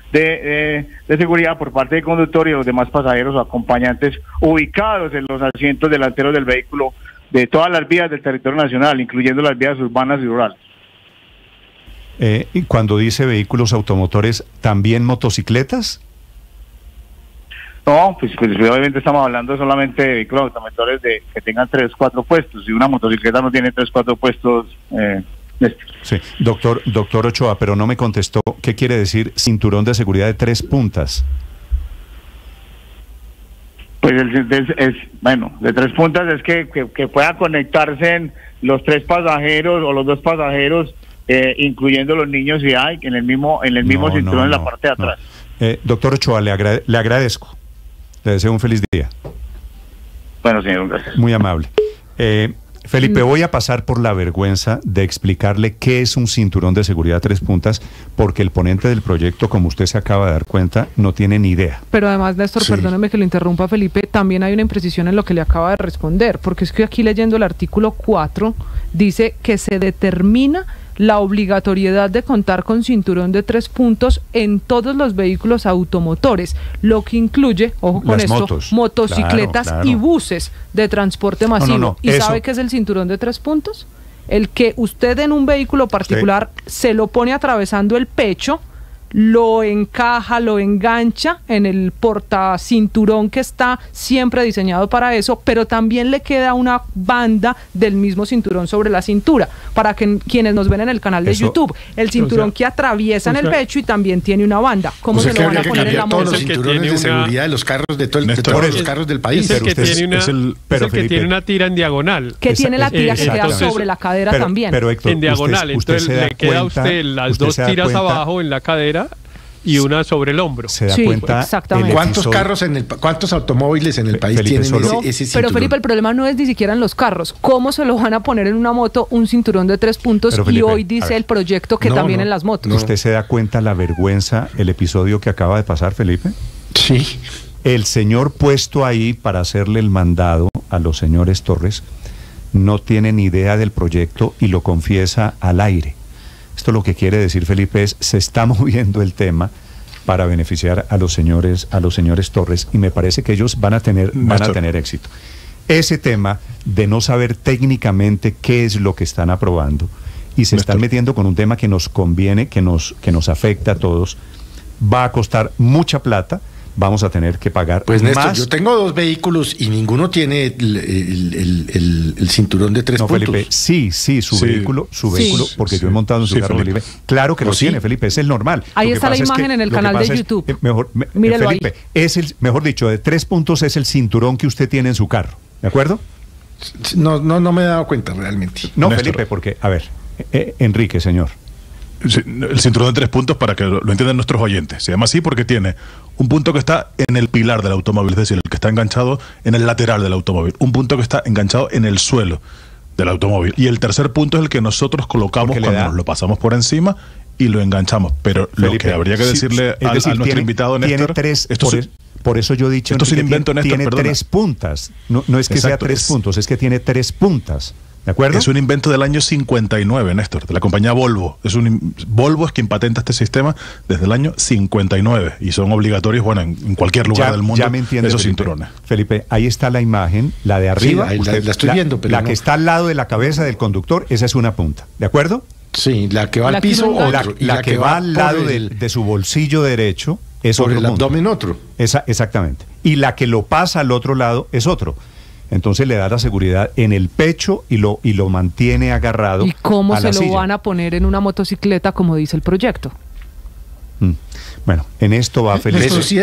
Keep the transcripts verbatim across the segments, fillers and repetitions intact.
de, eh, de seguridad por parte del conductor y los demás pasajeros o acompañantes ubicados en los asientos delanteros del vehículo de todas las vías del territorio nacional, incluyendo las vías urbanas y rurales. Eh, y cuando dice vehículos automotores, ¿también motocicletas? No, pues, pues obviamente estamos hablando solamente de vehículos automotores de que tengan tres, cuatro puestos. Si una motocicleta no tiene tres, cuatro puestos... Eh, sí, doctor, doctor Ochoa, pero no me contestó. ¿Qué quiere decir cinturón de seguridad de tres puntas? Pues el, es, es, bueno, de tres puntas es que, que, que pueda conectarse en los tres pasajeros o los dos pasajeros, eh, incluyendo los niños, si hay, en el mismo, en el mismo no, cinturón no, en la no, parte de atrás. No. Eh, doctor Ochoa, le, agrade, le agradezco. Le deseo un feliz día. Bueno, señor, gracias. Muy amable. Eh, Felipe, voy a pasar por la vergüenza de explicarle qué es un cinturón de seguridad tres puntas, porque el ponente del proyecto, como usted se acaba de dar cuenta, no tiene ni idea. Pero además, Néstor, sí. Perdóneme que lo interrumpa, Felipe, también hay una imprecisión en lo que le acaba de responder, porque es que aquí leyendo el artículo cuatro, dice que se determina la obligatoriedad de contar con cinturón de tres puntos en todos los vehículos automotores, lo que incluye, ojo con Las esto, motos. motocicletas Claro, claro. y buses de transporte masivo. No, no, no, ¿Y eso... sabe qué es el cinturón de tres puntos? El que usted en un vehículo particular sí. se lo pone atravesando el pecho, lo encaja, lo engancha en el portacinturón que está siempre diseñado para eso, pero también le queda una banda del mismo cinturón sobre la cintura, para que quienes nos ven en el canal de eso, YouTube, el cinturón o sea, que atraviesa o sea, en el pecho y también tiene una banda. ¿Cómo o sea, se lo van a poner en la moto? Todos los cinturones de una... seguridad de los carros de, todo el, de todos los carros del país. Es el que, usted, tiene, una, es el, es el que tiene una tira en diagonal. Que Esa, tiene la tira es, que queda entonces, sobre la cadera pero, también. Pero Héctor, en diagonal, usted, entonces usted le queda a usted las usted dos tiras cuenta, abajo en la cadera y una sobre el hombro. Se da sí, cuenta exactamente. ¿Cuántos carros en el cuántos automóviles en el país Felipe, tienen solo, ese, ese cinturón? Pero Felipe, el problema no es ni siquiera en los carros. ¿Cómo se lo van a poner en una moto un cinturón de tres puntos? Pero, Felipe, y hoy dice el proyecto que no, también no, en las motos. ¿Usted se da cuenta la vergüenza, el episodio que acaba de pasar, Felipe? Sí. El señor puesto ahí para hacerle el mandado a los señores Torres no tiene ni idea del proyecto y lo confiesa al aire. Esto lo que quiere decir, Felipe, es se está moviendo el tema para beneficiar a los señores, a los señores Torres, y me parece que ellos van a tener, van a tener éxito. Ese tema de no saber técnicamente qué es lo que están aprobando y se Néstor. están metiendo con un tema que nos conviene, que nos, que nos afecta a todos, va a costar mucha plata. Vamos a tener que pagar pues Néstor, más. Yo tengo dos vehículos y ninguno tiene el, el, el, el, el cinturón de tres no, puntos. Felipe, sí, sí, su sí. vehículo, su sí. vehículo, porque sí. yo he montado en su sí, carro, Felipe. Felipe. Claro que lo sí. tiene, Felipe, es el normal. Ahí lo está la imagen es que, en el canal de YouTube. Es, eh, mejor, me, Míralo Felipe, ahí. es el, mejor dicho, de tres puntos es el cinturón que usted tiene en su carro, ¿de acuerdo? No, no, no me he dado cuenta realmente. No, Néstor. Felipe, porque, a ver, eh, Enrique, señor. El cinturón de tres puntos, para que lo, lo entiendan nuestros oyentes, se llama así porque tiene un punto que está en el pilar del automóvil, es decir, el que está enganchado en el lateral del automóvil, un punto que está enganchado en el suelo del automóvil, y el tercer punto es el que nosotros colocamos porque cuando nos lo pasamos por encima y lo enganchamos. Pero Felipe, lo que habría que decirle sí, al, decir, a nuestro tiene, invitado, Néstor, tiene tres, esto por, es, por eso yo he dicho esto Enrique, invento, tiene, Néstor, tiene perdona. tres puntas, no, no es que Exacto, sea tres es, puntos, es que tiene tres puntas. ¿De acuerdo? Es un invento del año cincuenta y nueve, Néstor, de la compañía Volvo. Es un Volvo es quien patenta este sistema desde el año cincuenta y nueve y son obligatorios, bueno, en, en cualquier lugar ya, del mundo, ya me entiende, esos Felipe. cinturones. Felipe, ahí está la imagen, la de arriba. Sí, usted, la, la estoy la, viendo, pero la no. que está al lado de la cabeza del conductor, esa es una punta, ¿de acuerdo? Sí, la que va la al piso, que otro. La, y la, la que, que va, va al lado el, del, de su bolsillo derecho es por otro el punto. abdomen otro. Esa, exactamente. Y la que lo pasa al otro lado es otro. Entonces le da la seguridad en el pecho y lo, y lo mantiene agarrado. ¿Y cómo a se la lo silla. van a poner en una motocicleta, como dice el proyecto? Mm. Bueno, en esto va Felipe. Eso sí.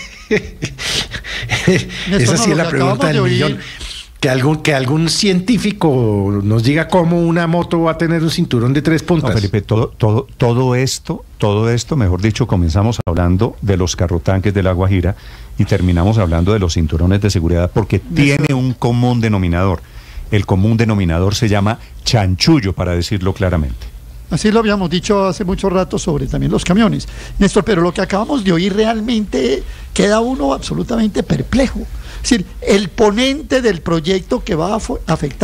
Esa sí es la pregunta del millón. Que algún, que algún científico nos diga cómo una moto va a tener un cinturón de tres puntas. No, Felipe, todo, todo, todo esto, todo esto, mejor dicho, comenzamos hablando de los carrotanques de La Guajira y terminamos hablando de los cinturones de seguridad porque tiene un común denominador. El común denominador se llama chanchullo, para decirlo claramente. Así lo habíamos dicho hace mucho rato sobre también los camiones. Néstor, pero lo que acabamos de oír realmente queda uno absolutamente perplejo. Es decir, el ponente del proyecto que va a afectar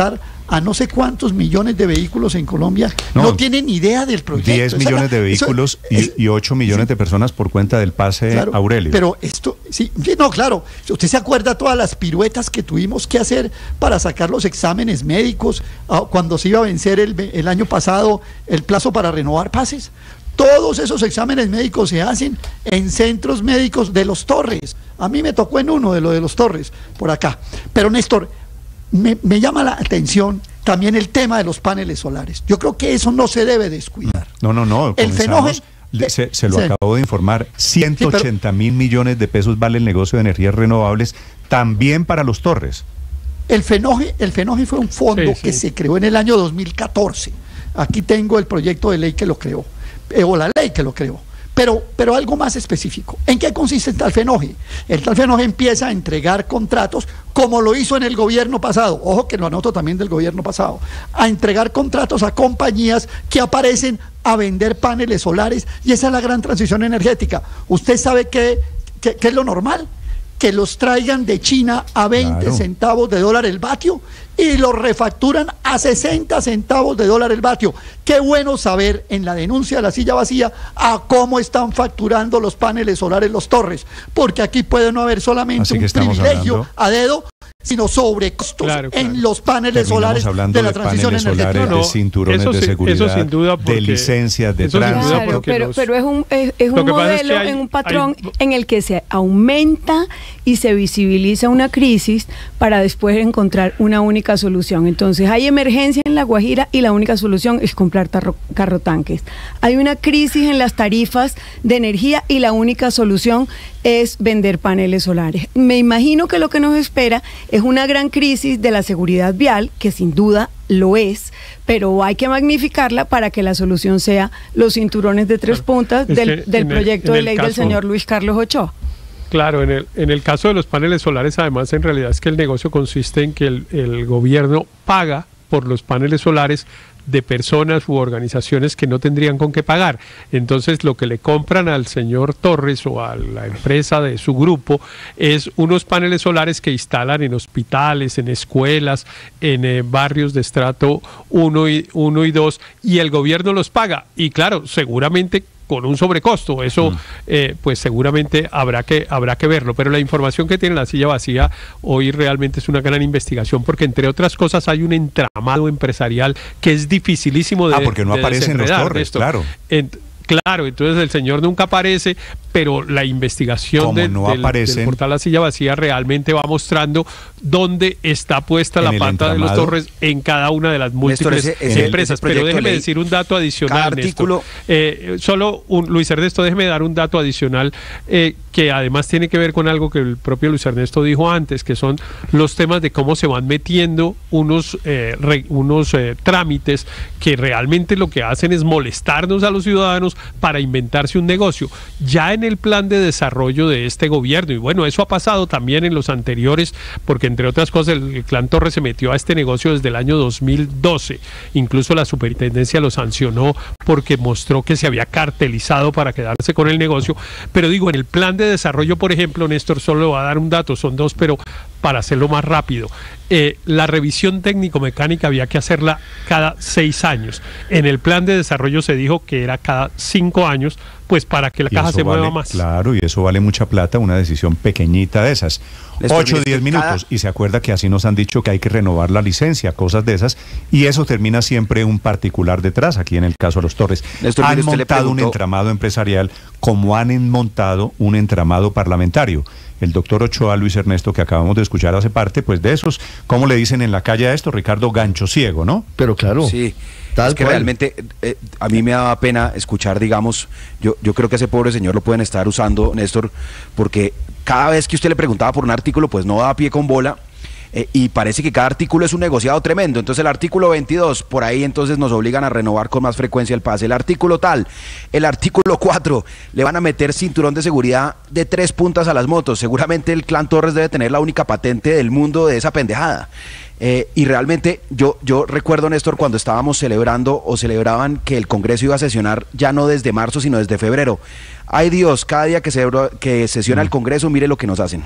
a no sé cuántos millones de vehículos en Colombia, no, no tienen idea del proyecto. diez millones de vehículos eso, y, y ocho millones sí. de personas por cuenta del pase claro, Aurelio. Pero esto, sí, no, claro, usted se acuerda todas las piruetas que tuvimos que hacer para sacar los exámenes médicos cuando se iba a vencer el, el año pasado el plazo para renovar pases. Todos esos exámenes médicos se hacen en centros médicos de Los Torres. A mí me tocó en uno de los de Los Torres, por acá. Pero Néstor, me, me llama la atención también el tema de los paneles solares. Yo creo que eso no se debe descuidar. No, no, no. El fenómeno... Se, se lo sí. acabo de informar, ciento ochenta mil sí, millones de pesos vale el negocio de energías renovables, también para Los Torres. El FENOGE, el FENOGE fue un fondo sí, sí. que se creó en el año dos mil catorce. Aquí tengo el proyecto de ley que lo creó. o la ley que lo creó, pero, pero algo más específico. ¿En qué consiste el tal FENOGE? El tal FENOGE empieza a entregar contratos, como lo hizo en el gobierno pasado, ojo que lo anoto también del gobierno pasado, a entregar contratos a compañías que aparecen a vender paneles solares, y esa es la gran transición energética. ¿Usted sabe qué, qué, qué es lo normal? Que los traigan de China a veinte claro. centavos de dólar el vatio y los refacturan a sesenta centavos de dólar el vatio. Qué bueno saber en la denuncia de la silla vacía a cómo están facturando los paneles solares Los Torres, porque aquí puede no haber solamente un privilegio hablando... a dedo, sino sobrecostos claro, claro. en los paneles Terminamos solares de la de transición energética. Solares, no, no, de cinturones eso, de seguridad, eso sin duda de licencias, de tránsito. Claro, pero, los... pero es un, es, es un modelo, es que hay, en un patrón hay... en el que se aumenta y se visibiliza una crisis para después encontrar una única solución. Entonces hay emergencia en La Guajira y la única solución es comprar tarro, carro tanques. Hay una crisis en las tarifas de energía y la única solución es vender paneles solares. Me imagino que lo que nos espera es una gran crisis de la seguridad vial, que sin duda lo es, pero hay que magnificarla para que la solución sea los cinturones de tres puntas del, del proyecto de ley del señor Luis Carlos Ochoa. Claro, en el, en el caso de los paneles solares, además, en realidad es que el negocio consiste en que el, el gobierno paga por los paneles solares de personas u organizaciones que no tendrían con qué pagar. Entonces lo que le compran al señor Torres o a la empresa de su grupo es unos paneles solares que instalan en hospitales, en escuelas, en eh, barrios de estrato uno y, uno y dos, y el gobierno los paga. Y claro, seguramente con un sobrecosto, eso mm. eh, pues seguramente habrá que habrá que verlo, pero la información que tiene la silla vacía hoy realmente es una gran investigación, porque entre otras cosas hay un entramado empresarial que es dificilísimo de Ah, porque no de aparecen los Torres, esto. claro. En, Claro, entonces el señor nunca aparece, pero la investigación de, no del, del portal La Silla Vacía realmente va mostrando dónde está puesta la pata de los Torres en cada una de las múltiples Néstor, ese, ese, empresas. Ese pero déjeme ley, decir un dato adicional, artículo... Eh, solo, un, Luis Ernesto, déjeme dar un dato adicional eh, que además tiene que ver con algo que el propio Luis Ernesto dijo antes, que son los temas de cómo se van metiendo unos, eh, re, unos eh, trámites que realmente lo que hacen es molestarnos a los ciudadanos para inventarse un negocio. Ya en el plan de desarrollo de este gobierno, y bueno, eso ha pasado también en los anteriores, porque entre otras cosas el, el clan Torres se metió a este negocio desde el año dos mil doce, incluso la superintendencia lo sancionó porque mostró que se había cartelizado para quedarse con el negocio, pero digo, en el plan de desarrollo, por ejemplo, Néstor, solo le va a dar un dato, son dos, pero para hacerlo más rápido, eh, la revisión técnico-mecánica había que hacerla cada seis años. En el plan de desarrollo se dijo que era cada cinco años, pues para que la caja se vale, mueva más. Claro, y eso vale mucha plata, una decisión pequeñita de esas. ocho o diez minutos, cada... y se acuerda que así nos han dicho que hay que renovar la licencia, cosas de esas, y eso termina siempre un particular detrás, aquí en el caso de los Torres. Néstor, han montado preguntó... un entramado empresarial como han montado un entramado parlamentario. El doctor Ochoa, Luis Ernesto, que acabamos de escuchar, hace parte pues de esos, ¿cómo le dicen en la calle a esto, Ricardo? Gancho ciego, ¿no? Pero claro. Sí, tal es que cual. realmente eh, a mí me daba pena escuchar, digamos, yo, yo creo que ese pobre señor lo pueden estar usando, Néstor, porque cada vez que usted le preguntaba por un artículo, pues no daba pie con bola. Eh, y parece que cada artículo es un negociado tremendo. Entonces el artículo veintidós, por ahí entonces nos obligan a renovar con más frecuencia el pase. El artículo tal, el artículo cuatro, le van a meter cinturón de seguridad de tres puntas a las motos. Seguramente el clan Torres debe tener la única patente del mundo de esa pendejada. Eh, y realmente yo, yo recuerdo, Néstor, cuando estábamos celebrando o celebraban que el Congreso iba a sesionar ya no desde marzo, sino desde febrero. Ay Dios, cada día que, se, que sesiona el Congreso, mire lo que nos hacen.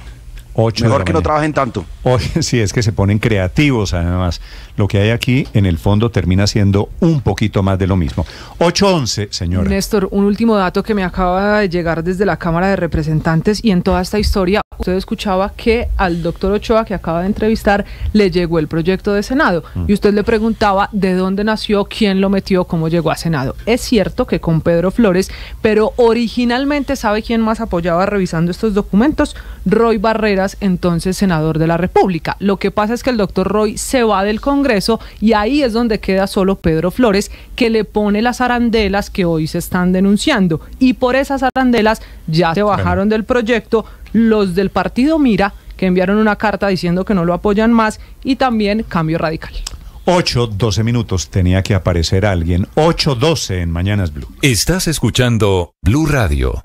Ocho Mejor que no trabajen tanto. Oye, sí, es que se ponen creativos además. Lo que hay aquí, en el fondo, termina siendo un poquito más de lo mismo. ocho once, señora. Néstor, un último dato que me acaba de llegar desde la Cámara de Representantes, y en toda esta historia usted escuchaba que al doctor Ochoa, que acaba de entrevistar, le llegó el proyecto de Senado. Mm. Y usted le preguntaba de dónde nació, quién lo metió, cómo llegó a Senado. Es cierto que con Pedro Flores, pero originalmente, ¿sabe quién más apoyaba revisando estos documentos? Roy Barreras, entonces senador de la República. Lo que pasa es que el doctor Roy se va del Congreso y ahí es donde queda solo Pedro Flores, que le pone las arandelas que hoy se están denunciando. Y por esas arandelas ya se bajaron del proyecto los del partido Mira, que enviaron una carta diciendo que no lo apoyan más, y también Cambio Radical. ocho doce minutos, tenía que aparecer alguien. ocho doce en Mañanas Blue. Estás escuchando Blue Radio.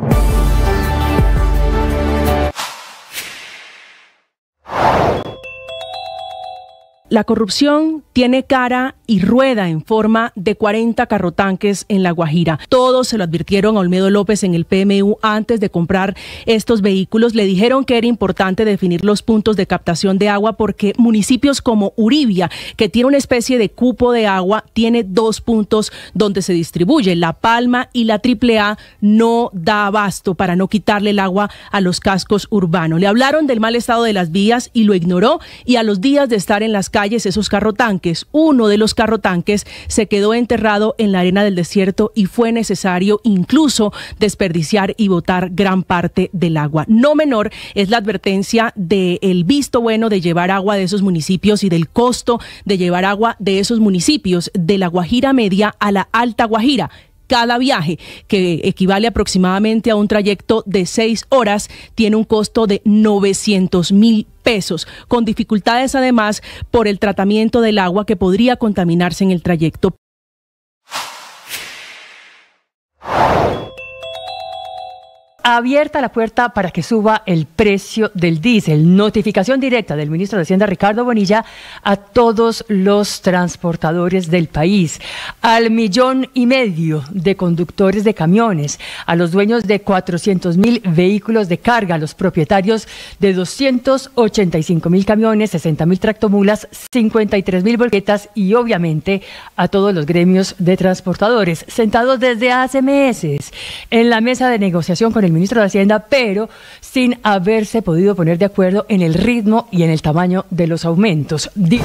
La corrupción tiene cara y rueda en forma de cuarenta carrotanques en La Guajira. Todos se lo advirtieron a Olmedo López en el P M U antes de comprar estos vehículos. Le dijeron que era importante definir los puntos de captación de agua porque municipios como Uribia, que tiene una especie de cupo de agua, tiene dos puntos donde se distribuye. La Palma y la Triple A no da abasto para no quitarle el agua a los cascos urbanos. Le hablaron del mal estado de las vías y lo ignoró, y a los días de estar en las calles esos carrotanques, uno de los carrotanques se quedó enterrado en la arena del desierto y fue necesario incluso desperdiciar y botar gran parte del agua. No menor es la advertencia del visto bueno de llevar agua de esos municipios y del costo de llevar agua de esos municipios de la Guajira Media a la Alta Guajira. Cada viaje, que equivale aproximadamente a un trayecto de seis horas, tiene un costo de novecientos mil pesos, con dificultades además por el tratamiento del agua que podría contaminarse en el trayecto. Abierta la puerta para que suba el precio del diésel. Notificación directa del ministro de Hacienda, Ricardo Bonilla, a todos los transportadores del país, al millón y medio de conductores de camiones, a los dueños de cuatrocientos mil vehículos de carga, a los propietarios de doscientos ochenta y cinco mil camiones, sesenta mil tractomulas, cincuenta y tres mil volquetas y obviamente a todos los gremios de transportadores, sentados desde hace meses en la mesa de negociación con el ministro de Hacienda, pero sin haberse podido poner de acuerdo en el ritmo y en el tamaño de los aumentos. Di-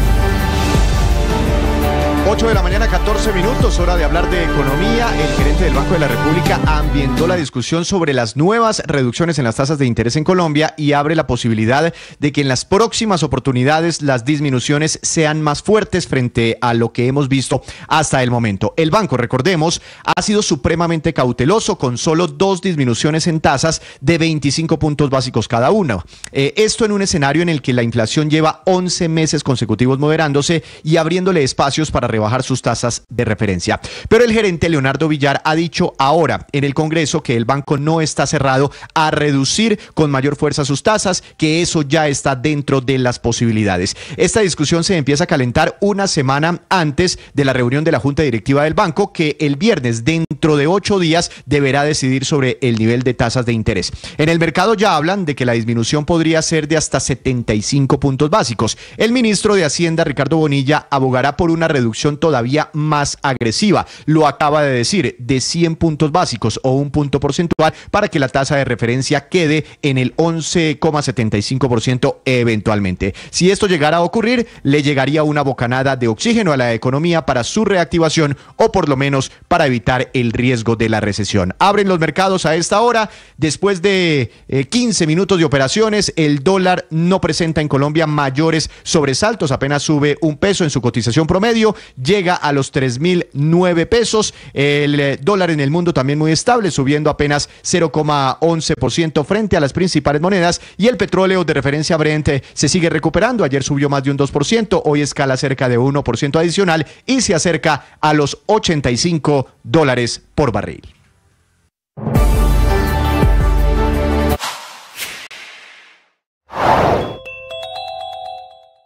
ocho de la mañana, catorce minutos, hora de hablar de economía. El gerente del Banco de la República ambientó la discusión sobre las nuevas reducciones en las tasas de interés en Colombia y abre la posibilidad de que en las próximas oportunidades las disminuciones sean más fuertes frente a lo que hemos visto hasta el momento. El banco, recordemos, ha sido supremamente cauteloso con solo dos disminuciones en tasas de veinticinco puntos básicos cada una. Eh, esto en un escenario en el que la inflación lleva once meses consecutivos moderándose y abriéndole espacios para rebajar sus tasas de referencia. Pero el gerente Leonardo Villar ha dicho ahora en el Congreso que el banco no está cerrado a reducir con mayor fuerza sus tasas, que eso ya está dentro de las posibilidades. Esta discusión se empieza a calentar una semana antes de la reunión de la Junta Directiva del banco, que el viernes, dentro de ocho días, deberá decidir sobre el nivel de tasas de interés. En el mercado ya hablan de que la disminución podría ser de hasta setenta y cinco puntos básicos. El ministro de Hacienda, Ricardo Bonilla, abogará por una reducción todavía más agresiva. Lo acaba de decir, de cien puntos básicos o un punto porcentual, para que la tasa de referencia quede en el once coma setenta y cinco por ciento eventualmente. Si esto llegara a ocurrir, le llegaría una bocanada de oxígeno a la economía para su reactivación, o por lo menos para evitar el riesgo de la recesión. Abren los mercados a esta hora. Después de eh, quince minutos de operaciones, el dólar no presenta en Colombia mayores sobresaltos, apenas sube un peso en su cotización promedio, llega a los tres mil nueve pesos. El eh, dólar en el mundo también muy estable, subiendo apenas cero coma once por ciento frente a las principales monedas, y el petróleo de referencia Brent eh, se sigue recuperando. Ayer subió más de un dos por ciento, hoy escala cerca de uno por ciento adicional y se acerca a los ochenta y cinco dólares por barril.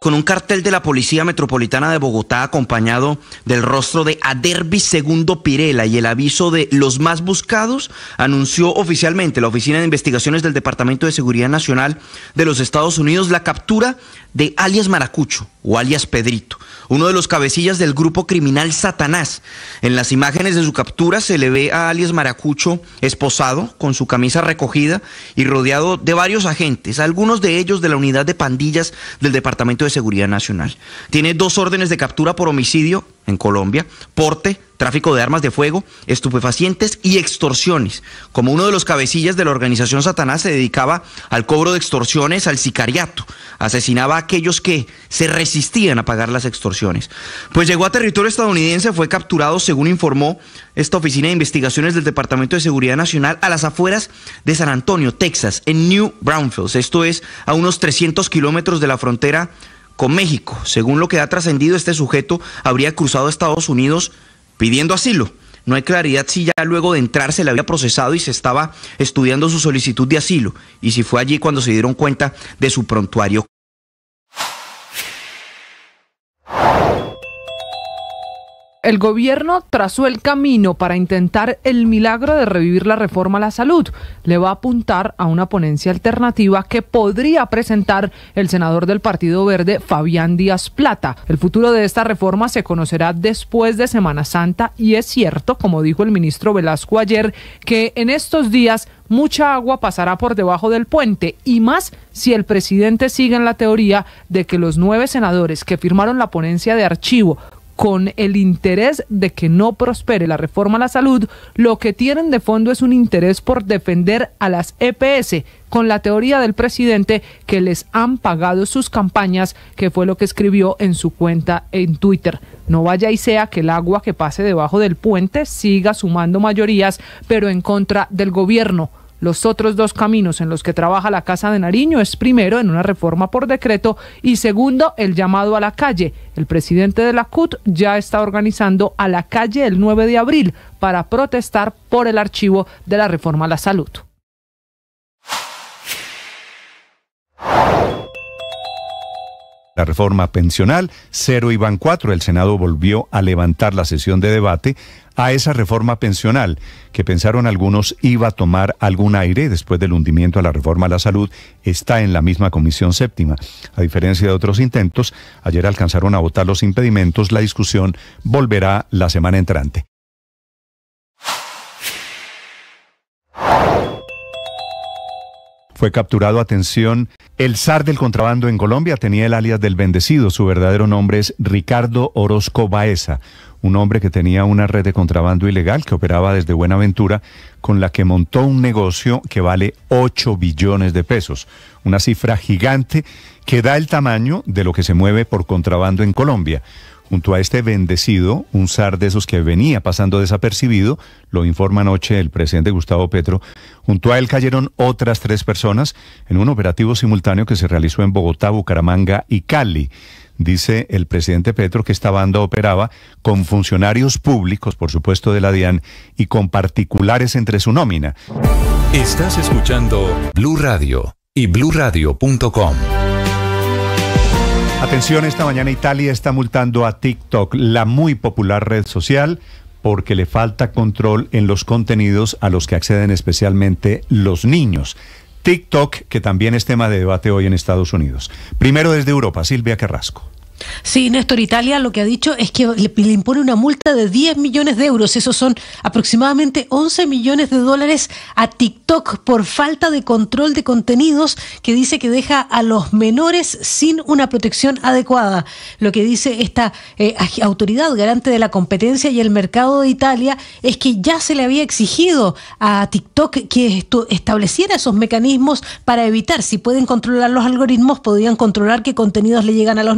con un cartel de la Policía Metropolitana de Bogotá acompañado del rostro de Adervis Segundo Pirela y el aviso de los más buscados, anunció oficialmente la Oficina de Investigaciones del Departamento de Seguridad Nacional de los Estados Unidos la captura de alias Maracucho o alias Pedrito, uno de los cabecillas del grupo criminal Satanás. En las imágenes de su captura se le ve a alias Maracucho esposado, con su camisa recogida y rodeado de varios agentes, algunos de ellos de la unidad de pandillas del Departamento de Seguridad Nacional. Tiene dos órdenes de captura por homicidio en Colombia, porte, tráfico de armas de fuego, estupefacientes y extorsiones. Como uno de los cabecillas de la organización Satanás, se dedicaba al cobro de extorsiones, al sicariato. Asesinaba a aquellos que se resistían a pagar las extorsiones. Pues llegó a territorio estadounidense, fue capturado, según informó esta Oficina de Investigaciones del Departamento de Seguridad Nacional, a las afueras de San Antonio, Texas, en New Braunfels. Esto es a unos trescientos kilómetros de la frontera con México. Según lo que ha trascendido, este sujeto habría cruzado a Estados Unidos pidiendo asilo. No hay claridad si ya luego de entrar se le había procesado y se estaba estudiando su solicitud de asilo, y si fue allí cuando se dieron cuenta de su prontuario. El gobierno trazó el camino para intentar el milagro de revivir la reforma a la salud. Le va a apuntar a una ponencia alternativa que podría presentar el senador del Partido Verde, Fabián Díaz Plata. El futuro de esta reforma se conocerá después de Semana Santa, y es cierto, como dijo el ministro Velasco ayer, que en estos días mucha agua pasará por debajo del puente, y más si el presidente sigue en la teoría de que los nueve senadores que firmaron la ponencia de archivo con el interés de que no prospere la reforma a la salud, lo que tienen de fondo es un interés por defender a las E P S, con la teoría del presidente que les han pagado sus campañas, que fue lo que escribió en su cuenta en Twitter. No vaya y sea que el agua que pase debajo del puente siga sumando mayorías, pero en contra del gobierno. Los otros dos caminos en los que trabaja la Casa de Nariño es, primero, en una reforma por decreto, y segundo, el llamado a la calle. El presidente de la C U T ya está organizando a la calle el nueve de abril para protestar por el archivo de la reforma a la salud. La reforma pensional, cero iban cuatro. El Senado volvió a levantar la sesión de debate a esa reforma pensional, que pensaron algunos iba a tomar algún aire después del hundimiento a la reforma a la salud. Está en la misma comisión séptima. A diferencia de otros intentos, ayer alcanzaron a votar los impedimentos. La discusión volverá la semana entrante. Fue capturado, atención, el zar del contrabando en Colombia. Tenía el alias del bendecido. Su verdadero nombre es Ricardo Orozco Baeza, un hombre que tenía una red de contrabando ilegal que operaba desde Buenaventura, con la que montó un negocio que vale ocho billones de pesos. Una cifra gigante que da el tamaño de lo que se mueve por contrabando en Colombia. Junto a este bendecido, un zar de esos que venía pasando desapercibido, lo informa anoche el presidente Gustavo Petro, junto a él cayeron otras tres personas en un operativo simultáneo que se realizó en Bogotá, Bucaramanga y Cali. Dice el presidente Petro que esta banda operaba con funcionarios públicos, por supuesto de la DIAN, y con particulares entre su nómina. Estás escuchando Blue Radio y blue radio punto com. Atención, esta mañana Italia está multando a TikTok, la muy popular red social, porque le falta control en los contenidos a los que acceden especialmente los niños. TikTok, que también es tema de debate hoy en Estados Unidos. Primero desde Europa, Silvia Carrasco. Sí, Néstor, Italia lo que ha dicho es que le, le impone una multa de diez millones de euros, esos son aproximadamente once millones de dólares a TikTok por falta de control de contenidos, que dice que deja a los menores sin una protección adecuada. Lo que dice esta eh, autoridad garante de la competencia y el mercado de Italia es que ya se le había exigido a TikTok que esto, estableciera esos mecanismos para evitar, si pueden controlar los algoritmos, podrían controlar qué contenidos le llegan a los niños,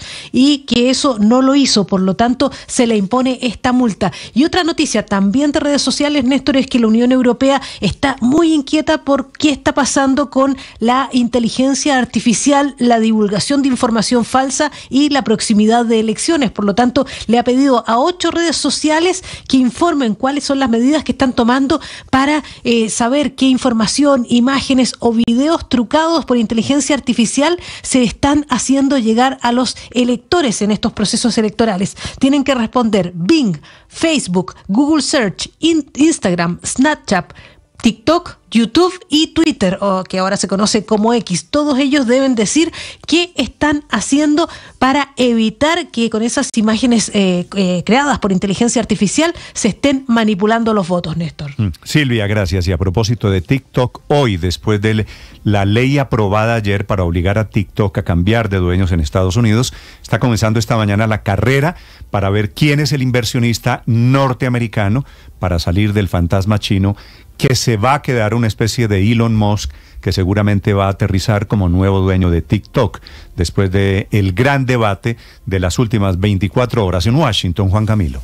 y que eso no lo hizo, por lo tanto se le impone esta multa. Y otra noticia también de redes sociales, Néstor, es que la Unión Europea está muy inquieta por qué está pasando con la inteligencia artificial, la divulgación de información falsa y la proximidad de elecciones. Por lo tanto, le ha pedido a ocho redes sociales que informen cuáles son las medidas que están tomando para eh, saber qué información, imágenes o videos trucados por inteligencia artificial se están haciendo llegar a los electores en estos procesos electorales. Tienen que responder Bing, Facebook, Google Search, in- Instagram, Snapchat, TikTok, YouTube y Twitter, o que ahora se conoce como X. Todos ellos deben decir qué están haciendo para evitar que con esas imágenes eh, eh, creadas por inteligencia artificial se estén manipulando los votos, Néstor. Mm. Silvia, gracias. Y a propósito de TikTok, hoy, después de la ley aprobada ayer para obligar a TikTok a cambiar de dueños en Estados Unidos, está comenzando esta mañana la carrera para ver quién es el inversionista norteamericano para salir del fantasma chino, que se va a quedar una especie de Elon Musk, que seguramente va a aterrizar como nuevo dueño de TikTok, después de el gran debate de las últimas veinticuatro horas en Washington. Juan Camilo.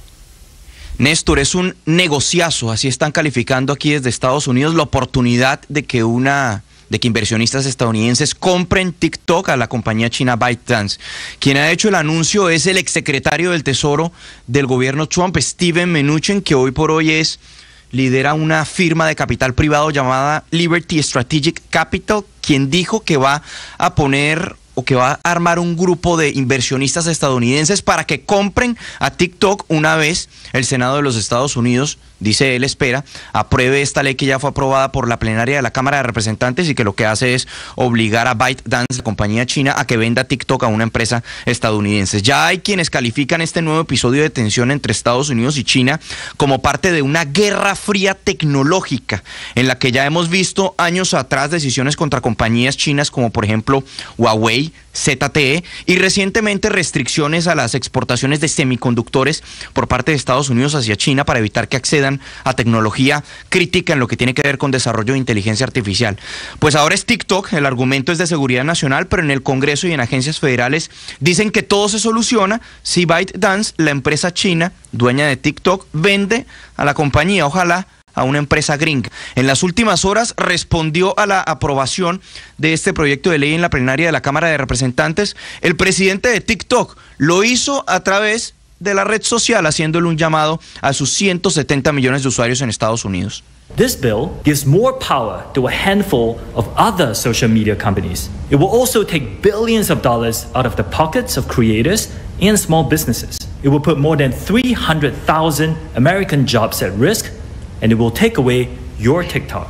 Néstor, es un negociazo, así están calificando aquí desde Estados Unidos la oportunidad de que una... de que inversionistas estadounidenses compren TikTok a la compañía china ByteDance. Quien ha hecho el anuncio es el exsecretario del Tesoro del gobierno Trump, Steven Mnuchin, que hoy por hoy es lidera una firma de capital privado llamada Liberty Strategic Capital, quien dijo que va a poner o que va a armar un grupo de inversionistas estadounidenses para que compren a TikTok una vez el Senado de los Estados Unidos, dice él, espera, apruebe esta ley que ya fue aprobada por la plenaria de la Cámara de Representantes y que lo que hace es obligar a ByteDance, la compañía china, a que venda TikTok a una empresa estadounidense. Ya hay quienes califican este nuevo episodio de tensión entre Estados Unidos y China como parte de una guerra fría tecnológica, en la que ya hemos visto años atrás decisiones contra compañías chinas como por ejemplo Huawei, Z T E, y recientemente restricciones a las exportaciones de semiconductores por parte de Estados Unidos hacia China para evitar que accedan a tecnología crítica en lo que tiene que ver con desarrollo de inteligencia artificial. Pues ahora es TikTok, el argumento es de seguridad nacional, pero en el Congreso y en agencias federales dicen que todo se soluciona si ByteDance, la empresa china dueña de TikTok, vende a la compañía, ojalá a una empresa gringa. En las últimas horas respondió a la aprobación de este proyecto de ley en la plenaria de la Cámara de Representantes. El presidente de TikTok lo hizo a través de la red social, haciéndole un llamado a sus ciento setenta millones de usuarios en Estados Unidos. This bill gives more power to a handful of other social media companies. It will also take billions of dollars out of the pockets of creators and small businesses. It will put more than three hundred thousand American jobs at risk, and it will take away your TikTok.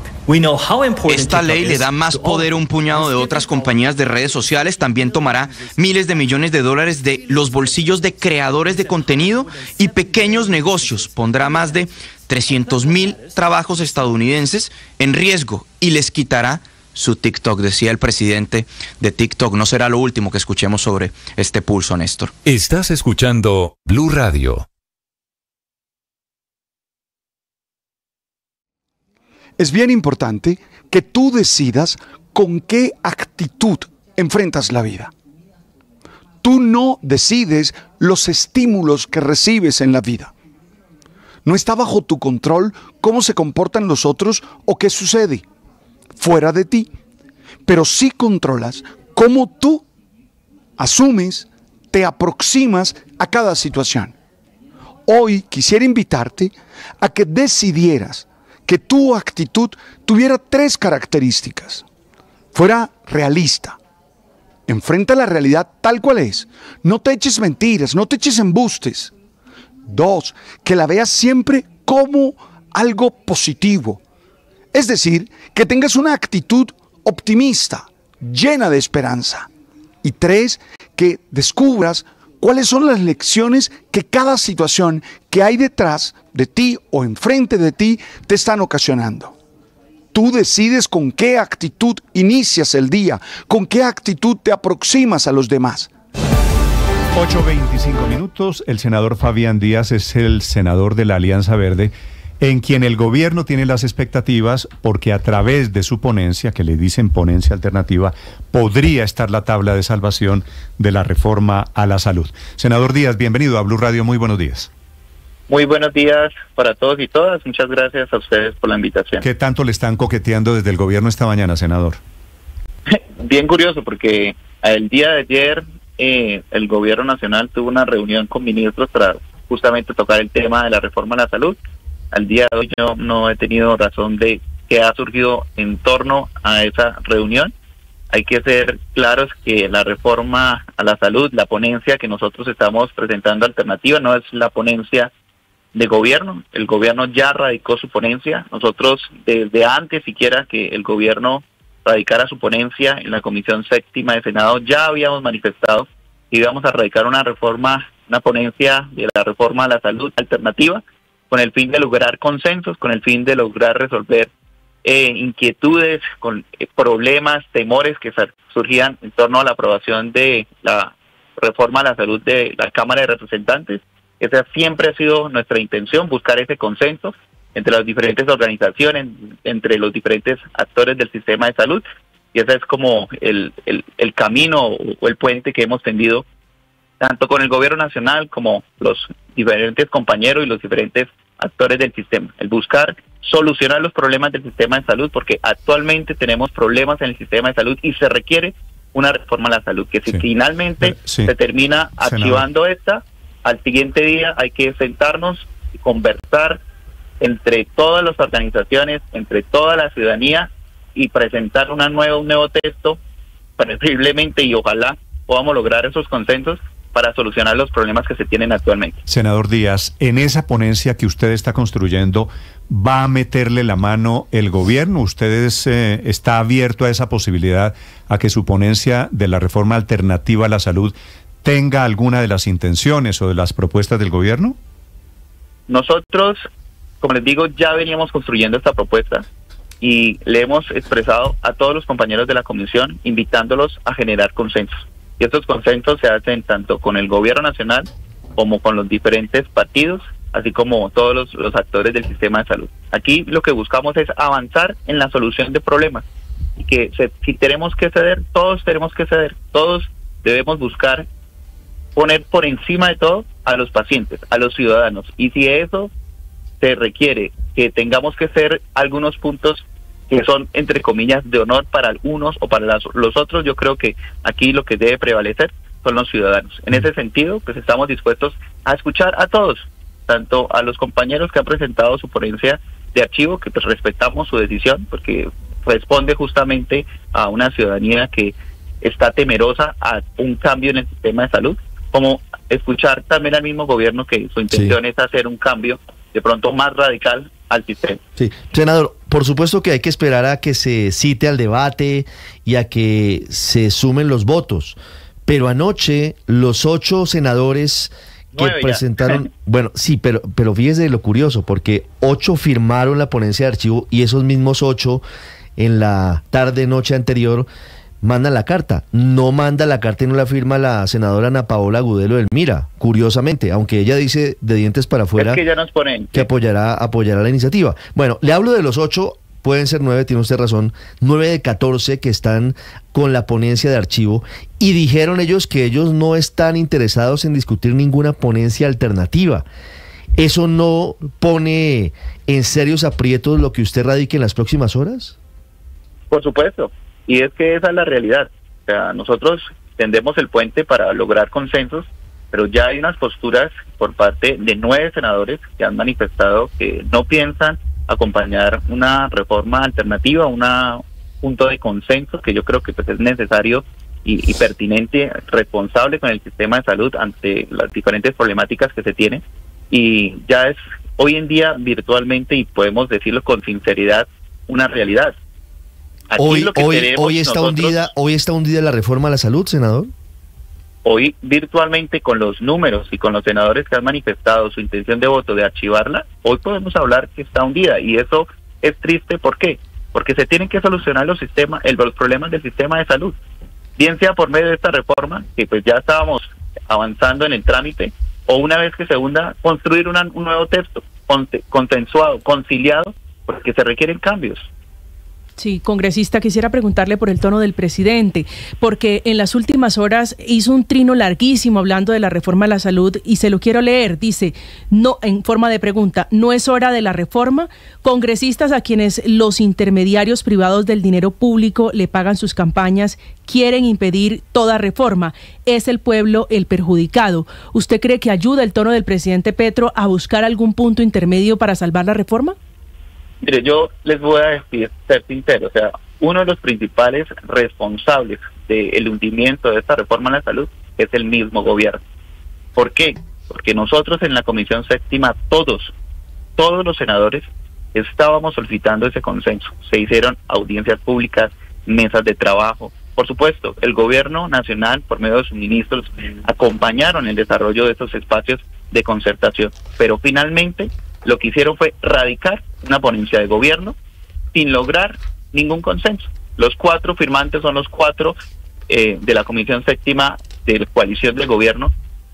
Esta ley le da más poder a un puñado de otras compañías de redes sociales, también tomará miles de millones de dólares de los bolsillos de creadores de contenido y pequeños negocios, pondrá más de trescientos mil trabajos estadounidenses en riesgo y les quitará su TikTok, decía el presidente de TikTok. No será lo último que escuchemos sobre este pulso, Néstor. Estás escuchando Blue Radio. Es bien importante que tú decidas con qué actitud enfrentas la vida. Tú no decides los estímulos que recibes en la vida. No está bajo tu control cómo se comportan los otros o qué sucede fuera de ti. Pero sí controlas cómo tú asumes, te aproximas a cada situación. Hoy quisiera invitarte a que decidieras que tu actitud tuviera tres características. Fuera realista. Enfrenta la realidad tal cual es. No te eches mentiras, no te eches embustes. Dos, que la veas siempre como algo positivo. Es decir, que tengas una actitud optimista, llena de esperanza. Y tres, que descubras cuáles son las lecciones que cada situación que hay detrás de ti o enfrente de ti te están ocasionando. Tú decides con qué actitud inicias el día, con qué actitud te aproximas a los demás. ocho veinticinco minutos, el senador Fabián Díaz es el senador de la Alianza Verde en quien el gobierno tiene las expectativas porque a través de su ponencia, que le dicen ponencia alternativa, podría estar la tabla de salvación de la reforma a la salud. Senador Díaz, bienvenido a Blue Radio, muy buenos días. Muy buenos días para todos y todas, muchas gracias a ustedes por la invitación. ¿Qué tanto le están coqueteando desde el gobierno esta mañana, senador? Bien curioso, porque el día de ayer eh, el gobierno nacional tuvo una reunión con ministros para justamente tocar el tema de la reforma a la salud. Al día de hoy yo no he tenido razón de qué ha surgido en torno a esa reunión. Hay que ser claros que la reforma a la salud, la ponencia que nosotros estamos presentando alternativa, no es la ponencia de gobierno. El gobierno ya radicó su ponencia. Nosotros desde antes siquiera que el gobierno radicara su ponencia en la Comisión Séptima de Senado ya habíamos manifestado que íbamos a radicar una reforma, una ponencia de la reforma a la salud alternativa, con el fin de lograr consensos, con el fin de lograr resolver eh, inquietudes, con eh, problemas, temores que surgían en torno a la aprobación de la reforma a la salud de la Cámara de Representantes. Esa siempre ha sido nuestra intención, buscar ese consenso entre las diferentes organizaciones, entre los diferentes actores del sistema de salud, y ese es como el, el, el camino o el puente que hemos tendido tanto con el gobierno nacional como los diferentes compañeros y los diferentes actores del sistema, el buscar solucionar los problemas del sistema de salud, porque actualmente tenemos problemas en el sistema de salud y se requiere una reforma a la salud, que si sí. finalmente sí. se termina archivando esta, al siguiente día hay que sentarnos y conversar entre todas las organizaciones, entre toda la ciudadanía y presentar una nueva, un nuevo texto, preferiblemente, y ojalá podamos lograr esos consensos para solucionar los problemas que se tienen actualmente. Senador Díaz, en esa ponencia que usted está construyendo, ¿va a meterle la mano el gobierno? ¿Usted eh, está abierto a esa posibilidad, a que su ponencia de la reforma alternativa a la salud tenga alguna de las intenciones o de las propuestas del gobierno? Nosotros, como les digo, ya veníamos construyendo esta propuesta y le hemos expresado a todos los compañeros de la comisión, invitándolos a generar consensos. Y estos consensos se hacen tanto con el gobierno nacional como con los diferentes partidos, así como todos los, los actores del sistema de salud. Aquí lo que buscamos es avanzar en la solución de problemas, y que se, si tenemos que ceder, todos tenemos que ceder, todos debemos buscar poner por encima de todo a los pacientes, a los ciudadanos, y si eso se requiere que tengamos que hacer algunos puntos que son, entre comillas, de honor para algunos o para las, los otros, yo creo que aquí lo que debe prevalecer son los ciudadanos. En ese sentido, pues estamos dispuestos a escuchar a todos, tanto a los compañeros que han presentado su ponencia de archivo, que pues respetamos su decisión, porque responde justamente a una ciudadanía que está temerosa a un cambio en el sistema de salud, como escuchar también al mismo gobierno que su intención sí. es hacer un cambio de pronto más radical al sistema. Sí, senador, por supuesto que hay que esperar a que se cite al debate y a que se sumen los votos, pero anoche los ocho senadores que Nueve presentaron, ya. bueno, sí, pero, pero fíjese lo curioso, porque ocho firmaron la ponencia de archivo y esos mismos ocho en la tarde, noche anterior, mandan la carta. No manda la carta y no la firma la senadora Ana Paola Agudelo del Mira, curiosamente, aunque ella dice de dientes para afuera es que, ya nos ponen. que apoyará, apoyará la iniciativa. Bueno, le hablo de los ocho, pueden ser nueve, tiene usted razón, nueve de catorce que están con la ponencia de archivo, y dijeron ellos que ellos no están interesados en discutir ninguna ponencia alternativa. ¿Eso no pone en serios aprietos lo que usted radique en las próximas horas? Por supuesto. Y es que esa es la realidad. O sea, nosotros tendemos el puente para lograr consensos, pero ya hay unas posturas por parte de nueve senadores que han manifestado que no piensan acompañar una reforma alternativa, un punto de consenso que yo creo que pues es necesario y, y pertinente, responsable con el sistema de salud ante las diferentes problemáticas que se tienen. Y ya es hoy en día virtualmente, y podemos decirlo con sinceridad, una realidad. Aquí hoy, lo que hoy, hoy está nosotros, hundida, hoy está hundida la reforma a la salud, senador. Hoy virtualmente, con los números y con los senadores que han manifestado su intención de voto de archivarla, hoy podemos hablar que está hundida, y eso es triste. ¿Por qué? Porque se tienen que solucionar los sistemas, el, los problemas del sistema de salud, bien sea por medio de esta reforma, que pues ya estábamos avanzando en el trámite, o una vez que se hunda, construir una, un nuevo texto. consensuado, conciliado, porque se requieren cambios. Sí, congresista, quisiera preguntarle por el tono del presidente, porque en las últimas horas hizo un trino larguísimo hablando de la reforma a la salud y se lo quiero leer. Dice, no, en forma de pregunta, ¿no es hora de la reforma? Congresistas a quienes los intermediarios privados del dinero público le pagan sus campañas quieren impedir toda reforma. Es el pueblo el perjudicado. ¿Usted cree que ayuda el tono del presidente Petro a buscar algún punto intermedio para salvar la reforma? Mire, yo les voy a decir, ser sincero, o sea, uno de los principales responsables del hundimiento de esta reforma en la salud es el mismo gobierno. ¿Por qué? Porque nosotros en la Comisión Séptima, todos, todos los senadores, estábamos solicitando ese consenso. Se hicieron audiencias públicas, mesas de trabajo. Por supuesto, el gobierno nacional, por medio de sus ministros, acompañaron el desarrollo de estos espacios de concertación. Pero finalmente, lo que hicieron fue radicar una ponencia de gobierno sin lograr ningún consenso. Los cuatro firmantes son los cuatro eh, de la Comisión Séptima de la coalición del gobierno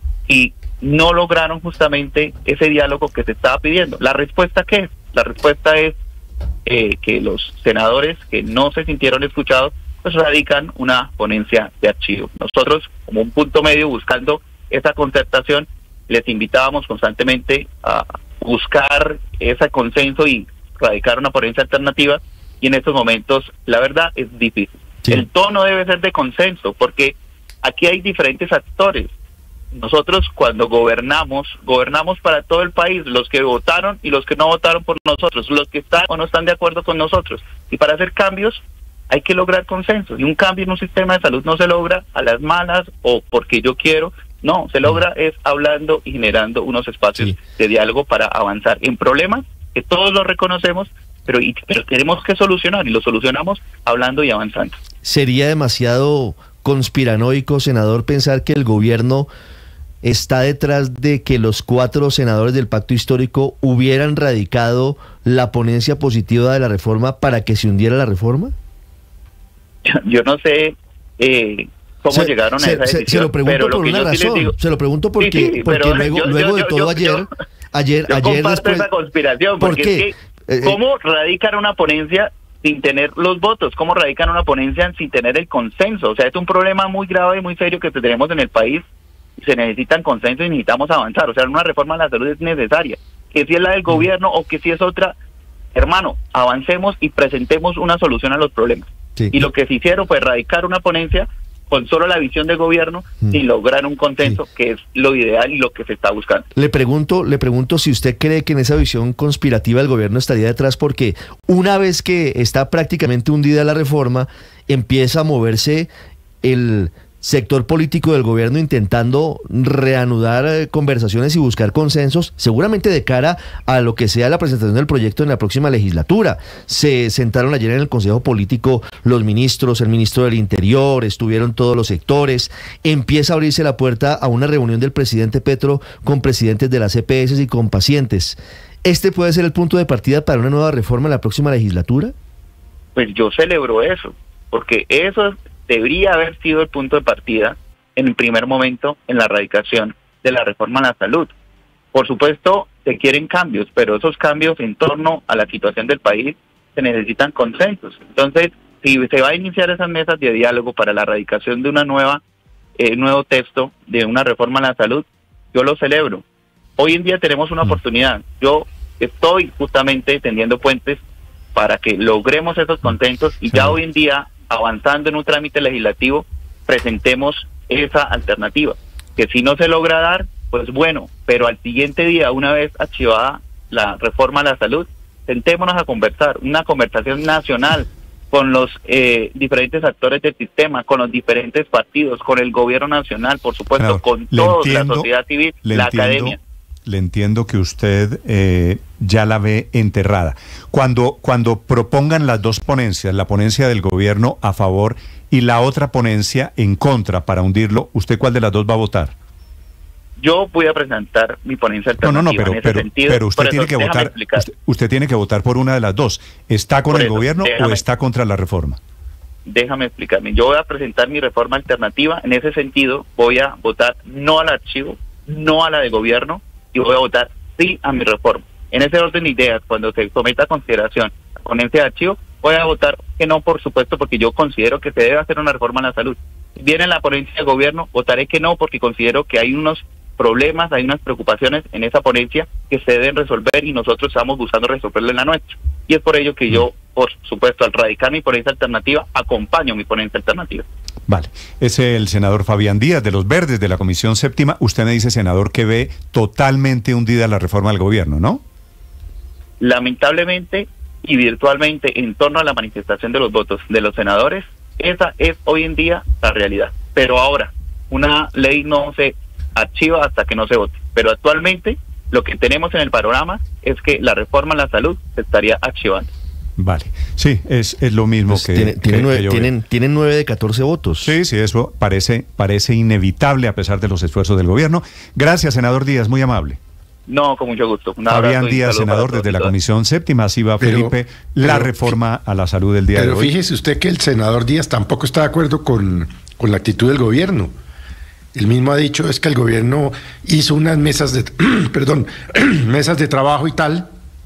y no lograron justamente ese diálogo que se estaba pidiendo. ¿La respuesta qué es? La respuesta es eh, que los senadores que no se sintieron escuchados pues radican una ponencia de archivo. Nosotros, como un punto medio buscando esa concertación, les invitábamos constantemente a buscar ese consenso y radicar una ponencia alternativa, y en estos momentos la verdad es difícil. Sí. El tono debe ser de consenso, porque aquí hay diferentes actores. Nosotros cuando gobernamos, gobernamos para todo el país, los que votaron y los que no votaron por nosotros, los que están o no están de acuerdo con nosotros, y para hacer cambios hay que lograr consenso, y un cambio en un sistema de salud no se logra a las malas o porque yo quiero. No, se logra es hablando y generando unos espacios sí. de diálogo para avanzar en problemas que todos los reconocemos, pero, y, pero tenemos que solucionar, y lo solucionamos hablando y avanzando. ¿Sería demasiado conspiranoico, senador, pensar que el gobierno está detrás de que los cuatro senadores del Pacto Histórico hubieran radicado la ponencia positiva de la reforma para que se hundiera la reforma? Yo, yo no sé... Eh, cómo se, llegaron se, a esa decisión. Se, se lo pregunto pero por lo una razón, sí digo, se lo pregunto porque, sí, sí, porque luego, yo, luego yo, de yo, todo yo, ayer, yo, ayer, yo ayer comparto después... esa conspiración, ¿Por porque qué? es que, eh, ¿cómo radican una ponencia sin tener los votos? ¿Cómo radican una ponencia sin tener el consenso? O sea, es un problema muy grave y muy serio que tenemos en el país, y se necesitan consenso y necesitamos avanzar. O sea, una reforma a la salud es necesaria, que si es la del gobierno o que si es otra, hermano, avancemos y presentemos una solución a los problemas. Sí. Y lo que se hicieron fue radicar una ponencia con solo la visión del gobierno mm. sin lograr un consenso, sí. que es lo ideal y lo que se está buscando. Le pregunto, le pregunto si usted cree que en esa visión conspirativa el gobierno estaría detrás, porque una vez que está prácticamente hundida la reforma, empieza a moverse el sector político del gobierno intentando reanudar eh, conversaciones y buscar consensos, seguramente de cara a lo que sea la presentación del proyecto en la próxima legislatura. Se sentaron ayer en el Consejo Político los ministros, el ministro del Interior, estuvieron todos los sectores, empieza a abrirse la puerta a una reunión del presidente Petro con presidentes de las E P S y con pacientes. ¿Este puede ser el punto de partida para una nueva reforma en la próxima legislatura? Pues yo celebro eso, porque eso debería haber sido el punto de partida en el primer momento en la radicación de la reforma a la salud. Por supuesto, se quieren cambios, pero esos cambios en torno a la situación del país se necesitan consensos. Entonces, si se va a iniciar esas mesas de diálogo para la radicación de una nueva, eh, nuevo texto de una reforma a la salud, yo lo celebro. Hoy en día tenemos una oportunidad. Yo estoy justamente tendiendo puentes para que logremos esos consensos y ya hoy en día, avanzando en un trámite legislativo, presentemos esa alternativa. Que si no se logra dar, pues bueno, pero al siguiente día, una vez archivada la reforma a la salud, sentémonos a conversar, una conversación nacional con los eh, diferentes actores del sistema, con los diferentes partidos, con el gobierno nacional, por supuesto, claro, con toda la sociedad civil, la entiendo, academia. Le entiendo que usted eh, ya la ve enterrada. Cuando, cuando propongan las dos ponencias, la ponencia del gobierno a favor y la otra ponencia en contra para hundirlo, ¿usted cuál de las dos va a votar? Yo voy a presentar mi ponencia alternativa. No, no, no, pero, en ese pero, sentido. pero usted Por tiene eso, que votar. Usted, usted tiene que votar por una de las dos. ¿Está con Por el eso, gobierno déjame, o está contra la reforma? Déjame explicarme. Yo voy a presentar mi reforma alternativa. En ese sentido, voy a votar no al archivo, no a la de gobierno, y voy a votar sí a mi reforma. en ese orden de ideas, cuando se someta a consideración la ponencia de archivo, voy a votar que no, por supuesto, porque yo considero que se debe hacer una reforma a la salud. Si viene la ponencia de gobierno, votaré que no, porque considero que hay unos problemas, hay unas preocupaciones en esa ponencia que se deben resolver y nosotros estamos buscando resolverla en la nuestra. Y es por ello que yo, por supuesto, al radicar mi ponencia alternativa, acompaño mi ponencia alternativa. Vale, es el senador Fabián Díaz de los Verdes de la Comisión Séptima. Usted me dice, senador, que ve totalmente hundida la reforma del gobierno, ¿no? Lamentablemente y virtualmente, en torno a la manifestación de los votos de los senadores, esa es hoy en día la realidad. Pero ahora, una ley no se archiva hasta que no se vote. Pero actualmente, lo que tenemos en el panorama es que la reforma a la salud se estaría archivando. Vale, sí, es, es lo mismo pues que, tiene, que, tiene que nueve, yo tienen, tienen nueve de catorce votos. Sí, sí, eso parece, parece inevitable a pesar de los esfuerzos del gobierno. Gracias, senador Díaz, muy amable. No, con mucho gusto. Un Fabián Díaz, senador desde la Comisión Séptima, así va Felipe, pero, la pero, reforma a la salud del día de hoy. Pero fíjese usted que el senador Díaz tampoco está de acuerdo con, con la actitud del gobierno. Él mismo ha dicho es que el gobierno hizo unas mesas de, perdón, mesas de trabajo y tal,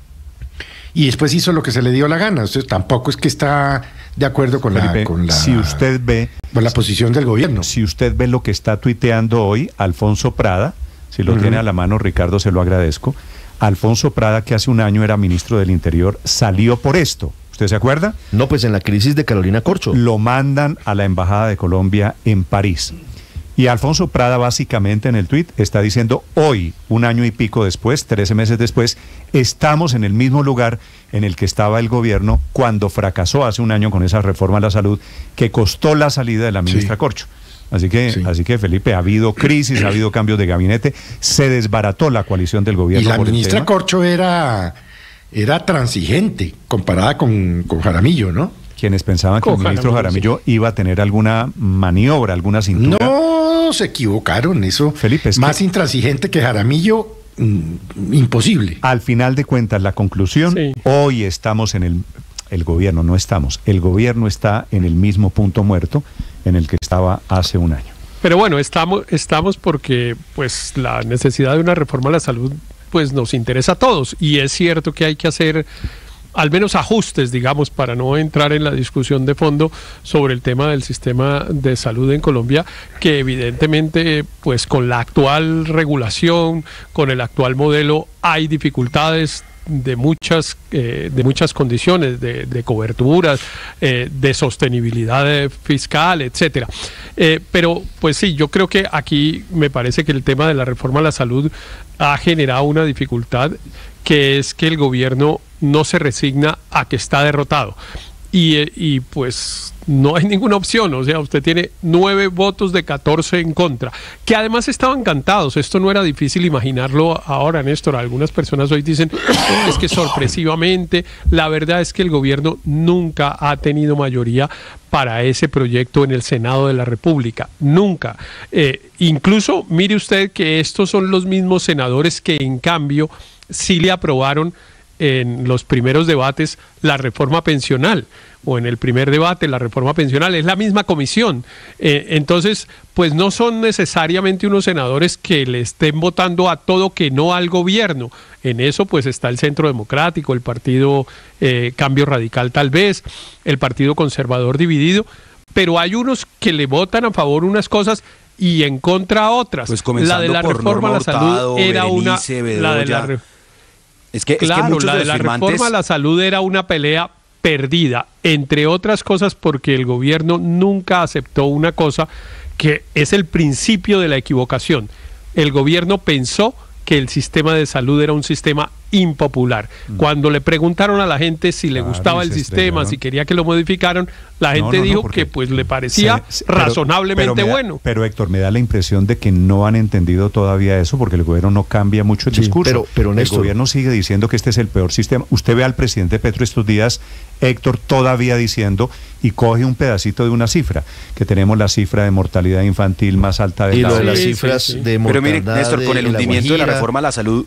y después hizo lo que se le dio la gana. Entonces tampoco es que está de acuerdo con, Felipe, la, con la si usted ve con la posición del gobierno. Si usted ve lo que está tuiteando hoy Alfonso Prada, si lo uh-huh. tiene a la mano, Ricardo, se lo agradezco. Alfonso Prada, que hace un año era ministro del Interior, salió por esto. ¿Usted se acuerda? No, pues en la crisis de Carolina Corcho. Lo mandan a la Embajada de Colombia en París. Y Alfonso Prada básicamente en el tuit está diciendo, hoy, un año y pico después, trece meses después, estamos en el mismo lugar en el que estaba el gobierno cuando fracasó hace un año con esa reforma a la salud que costó la salida de la ministra sí. Corcho. Así que, sí. así que Felipe, ha habido crisis, ha habido cambios de gabinete, se desbarató la coalición del gobierno. Y la por ministra el tema. Corcho era, era transigente comparada con, con Jaramillo, ¿no? Quienes pensaban que con el ministro Jaramillo, Jaramillo sí. iba a tener alguna maniobra, alguna cintura. No, se equivocaron, eso. Felipe, es más que... intransigente que Jaramillo, mm, imposible. Al final de cuentas, la conclusión, sí. hoy estamos en el, el gobierno, no estamos, el gobierno está en el mismo punto muerto en el que estaba hace un año. Pero bueno, estamos, estamos porque pues la necesidad de una reforma a la salud pues nos interesa a todos, y es cierto que hay que hacer al menos ajustes, digamos, para no entrar en la discusión de fondo sobre el tema del sistema de salud en Colombia, que evidentemente, pues con la actual regulación, con el actual modelo, hay dificultades de muchas eh, de muchas condiciones, de, de coberturas, eh, de sostenibilidad fiscal, etcétera. Eh, pero, pues sí, yo creo que aquí me parece que el tema de la reforma a la salud ha generado una dificultad, que es que el gobierno no se resigna a que está derrotado. Y, y pues no hay ninguna opción, o sea, usted tiene nueve votos de catorce en contra, que además estaban cantados. Esto no era difícil imaginarlo ahora, Néstor. Algunas personas hoy dicen, oh, es que sorpresivamente, la verdad es que el gobierno nunca ha tenido mayoría para ese proyecto en el Senado de la República, nunca. Eh, incluso, mire usted que estos son los mismos senadores que en cambio sí le aprobaron en los primeros debates la reforma pensional, o en el primer debate la reforma pensional, es la misma comisión. Eh, entonces, pues no son necesariamente unos senadores que le estén votando a todo que no al gobierno. En eso pues está el Centro Democrático, el Partido eh, Cambio Radical tal vez, el Partido Conservador dividido, pero hay unos que le votan a favor unas cosas y en contra otras. Pues la de la reforma a la salud era una... La de la, Es que, claro, es que muchos la de, de la firmantes... reforma a la salud era una pelea perdida, entre otras cosas porque el gobierno nunca aceptó una cosa que es el principio de la equivocación. El gobierno pensó que el sistema de salud era un sistema impopular. Mm. Cuando le preguntaron a la gente si le claro, gustaba el sistema, si quería que lo modificaran, la gente no, no, dijo no, que pues le parecía se, se, razonablemente pero, pero bueno. Da, pero Héctor, me da la impresión de que no han entendido todavía eso, porque el gobierno no cambia mucho el sí, discurso. Pero, pero Néstor, el gobierno sigue diciendo que este es el peor sistema. Usted ve al presidente Petro estos días, Héctor, todavía diciendo, y coge un pedacito de una cifra, que tenemos la cifra de mortalidad infantil más alta de y la lo de las cifras sí, sí. de mortalidad. Pero mire, Néstor, con el hundimiento de la reforma a la salud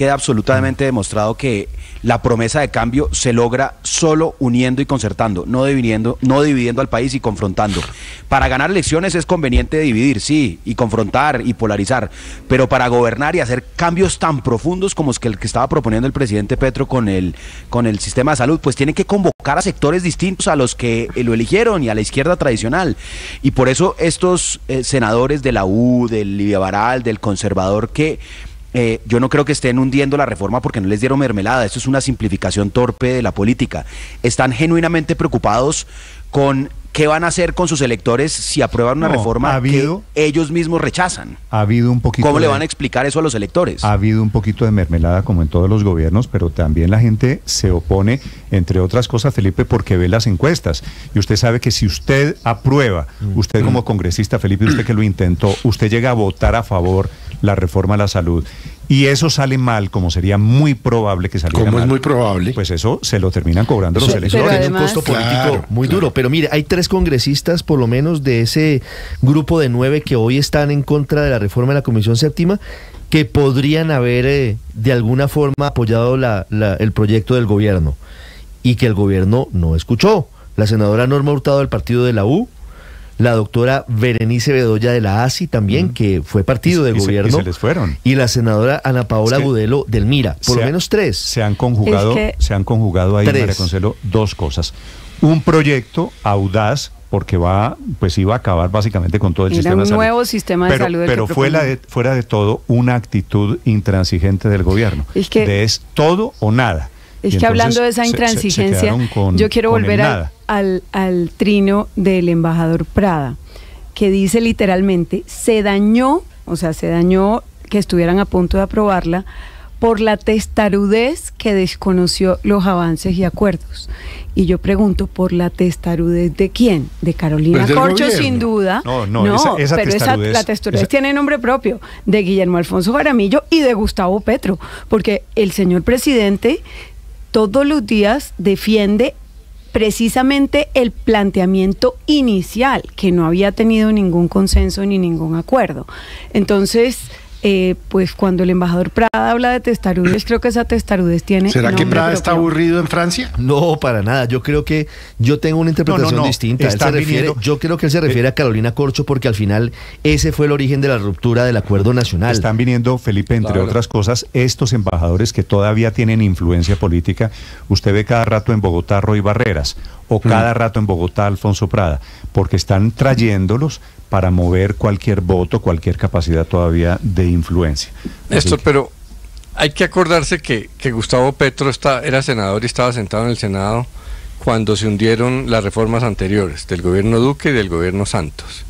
queda absolutamente demostrado que la promesa de cambio se logra solo uniendo y concertando, no dividiendo, no dividiendo al país y confrontando. Para ganar elecciones es conveniente dividir, sí, y confrontar y polarizar, pero para gobernar y hacer cambios tan profundos como es que el que estaba proponiendo el presidente Petro con el, con el sistema de salud, pues tiene que convocar a sectores distintos a los que lo eligieron y a la izquierda tradicional. Y por eso estos eh, senadores de la U, del liberal, del conservador, que Eh, yo no creo que estén hundiendo la reforma porque no les dieron mermelada. Esto es una simplificación torpe de la política. Están genuinamente preocupados con qué van a hacer con sus electores si aprueban una no, reforma habido, que ellos mismos rechazan. Ha habido un poquito ¿Cómo de, le van a explicar eso a los electores? Ha habido un poquito de mermelada como en todos los gobiernos, pero también la gente se opone, entre otras cosas, Felipe, porque ve las encuestas. Y usted sabe que si usted aprueba, usted como congresista, Felipe, usted que lo intentó, usted llega a votar a favor la reforma a la salud, y eso sale mal, como sería muy probable que saliera ¿Cómo mal. es muy probable? Pues eso se lo terminan cobrando sí, los electores. Tiene un costo político claro, muy claro. duro. Pero mire, hay tres congresistas, por lo menos, de ese grupo de nueve que hoy están en contra de la reforma de la Comisión Séptima, que podrían haber eh, de alguna forma apoyado la, la, el proyecto del gobierno, y que el gobierno no escuchó. La senadora Norma Hurtado del partido de la U, la doctora Berenice Bedoya de la A S I también, mm. que fue partido del y gobierno. Se, y se les fueron. Y la senadora Ana Paola es que Gudelo del Mira, por lo menos tres. Se han conjugado, es que se han conjugado ahí, María Consuelo, dos cosas. Un proyecto audaz, porque va, pues iba a acabar básicamente con todo el Era sistema de salud. un nuevo sistema de pero, salud. Pero fue la de, fuera de todo una actitud intransigente del gobierno. Es que, de es todo o nada. Es que hablando de esa intransigencia, se, se con, yo quiero volver al, al, al trino del embajador Prada, que dice literalmente, se dañó, o sea, se dañó que estuvieran a punto de aprobarla por la testarudez que desconoció los avances y acuerdos. Y yo pregunto, ¿por la testarudez de quién? De Carolina pues Corcho, gobierno. Sin duda. No, no, no esa, esa pero testarudez, esa, la testarudez esa... tiene nombre propio, de Guillermo Alfonso Jaramillo y de Gustavo Petro, porque el señor presidente todos los días defiende precisamente el planteamiento inicial, que no había tenido ningún consenso ni ningún acuerdo. Entonces, eh, pues cuando el embajador Prada habla de testarudez, creo que esa testarudez tiene... ¿Será que Prada propio. Está aburrido en Francia? No, para nada. Yo creo que yo tengo una interpretación no, no, no. distinta. Él se refiere, yo creo que él se refiere a Carolina Corcho porque al final ese fue el origen de la ruptura del acuerdo nacional. Están viniendo, Felipe, entre claro. otras cosas, estos embajadores que todavía tienen influencia política. Usted ve cada rato en Bogotá Roy Barreras o cada mm. rato en Bogotá Alfonso Prada, porque están trayéndolos para mover cualquier voto, cualquier capacidad todavía de influencia. Néstor, que... pero hay que acordarse que, que Gustavo Petro está, era senador y estaba sentado en el Senado cuando se hundieron las reformas anteriores del gobierno Duque y del gobierno Santos.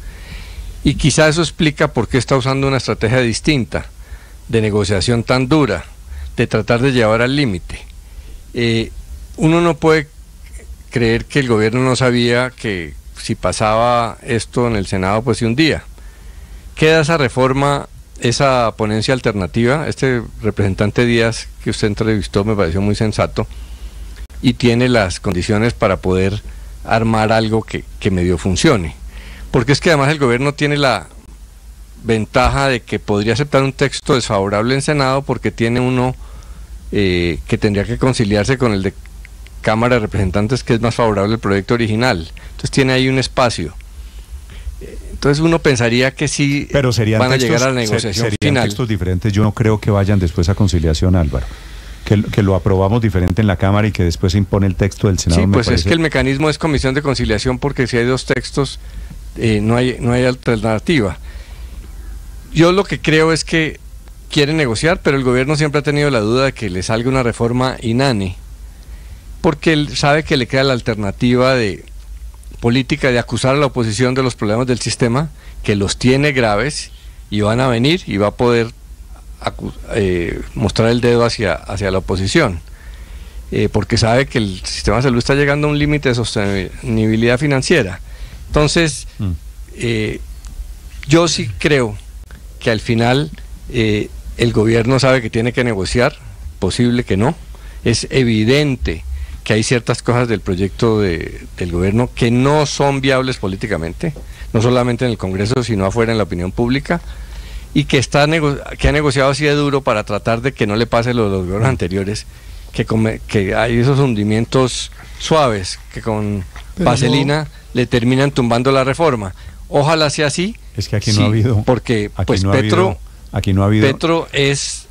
Y quizá eso explica por qué está usando una estrategia distinta, de negociación tan dura, de tratar de llevar al límite. Eh, uno no puede creer que el gobierno no sabía que si pasaba esto en el Senado, pues sí un día. Queda esa reforma, esa ponencia alternativa, este representante Díaz que usted entrevistó me pareció muy sensato y tiene las condiciones para poder armar algo que, que medio funcione. Porque es que además el gobierno tiene la ventaja de que podría aceptar un texto desfavorable en Senado porque tiene uno eh, que tendría que conciliarse con el de Cámara de Representantes, que es más favorable al proyecto original. Entonces tiene ahí un espacio. Entonces uno pensaría que sí pero serían van textos, a llegar a la negociación ser, serían final. textos diferentes. Yo no creo que vayan después a conciliación, Álvaro. Que, que lo aprobamos diferente en la Cámara y que después se impone el texto del Senado. Sí, me pues parece... es que el mecanismo es comisión de conciliación porque si hay dos textos eh, no hay no hay alternativa. Yo lo que creo es que quieren negociar, pero el gobierno siempre ha tenido la duda de que le salga una reforma inane, porque él sabe que le queda la alternativa de política de acusar a la oposición de los problemas del sistema, que los tiene graves y van a venir y va a poder eh, mostrar el dedo hacia, hacia la oposición, eh, porque sabe que el sistema de salud está llegando a un límite de sostenibilidad financiera. Entonces, mm. eh, yo sí creo que al final eh, el gobierno sabe que tiene que negociar, posible que no, es evidente que hay ciertas cosas del proyecto de, del gobierno que no son viables políticamente, no solamente en el Congreso, sino afuera en la opinión pública, y que, está que ha negociado así de duro para tratar de que no le pase lo de los gobiernos anteriores, que, come, que hay esos hundimientos suaves que con Pero vaselina no. le terminan tumbando la reforma. Ojalá sea así. Es que aquí no sí, ha habido. Porque aquí pues no Petro, habido, aquí no ha habido. Petro es,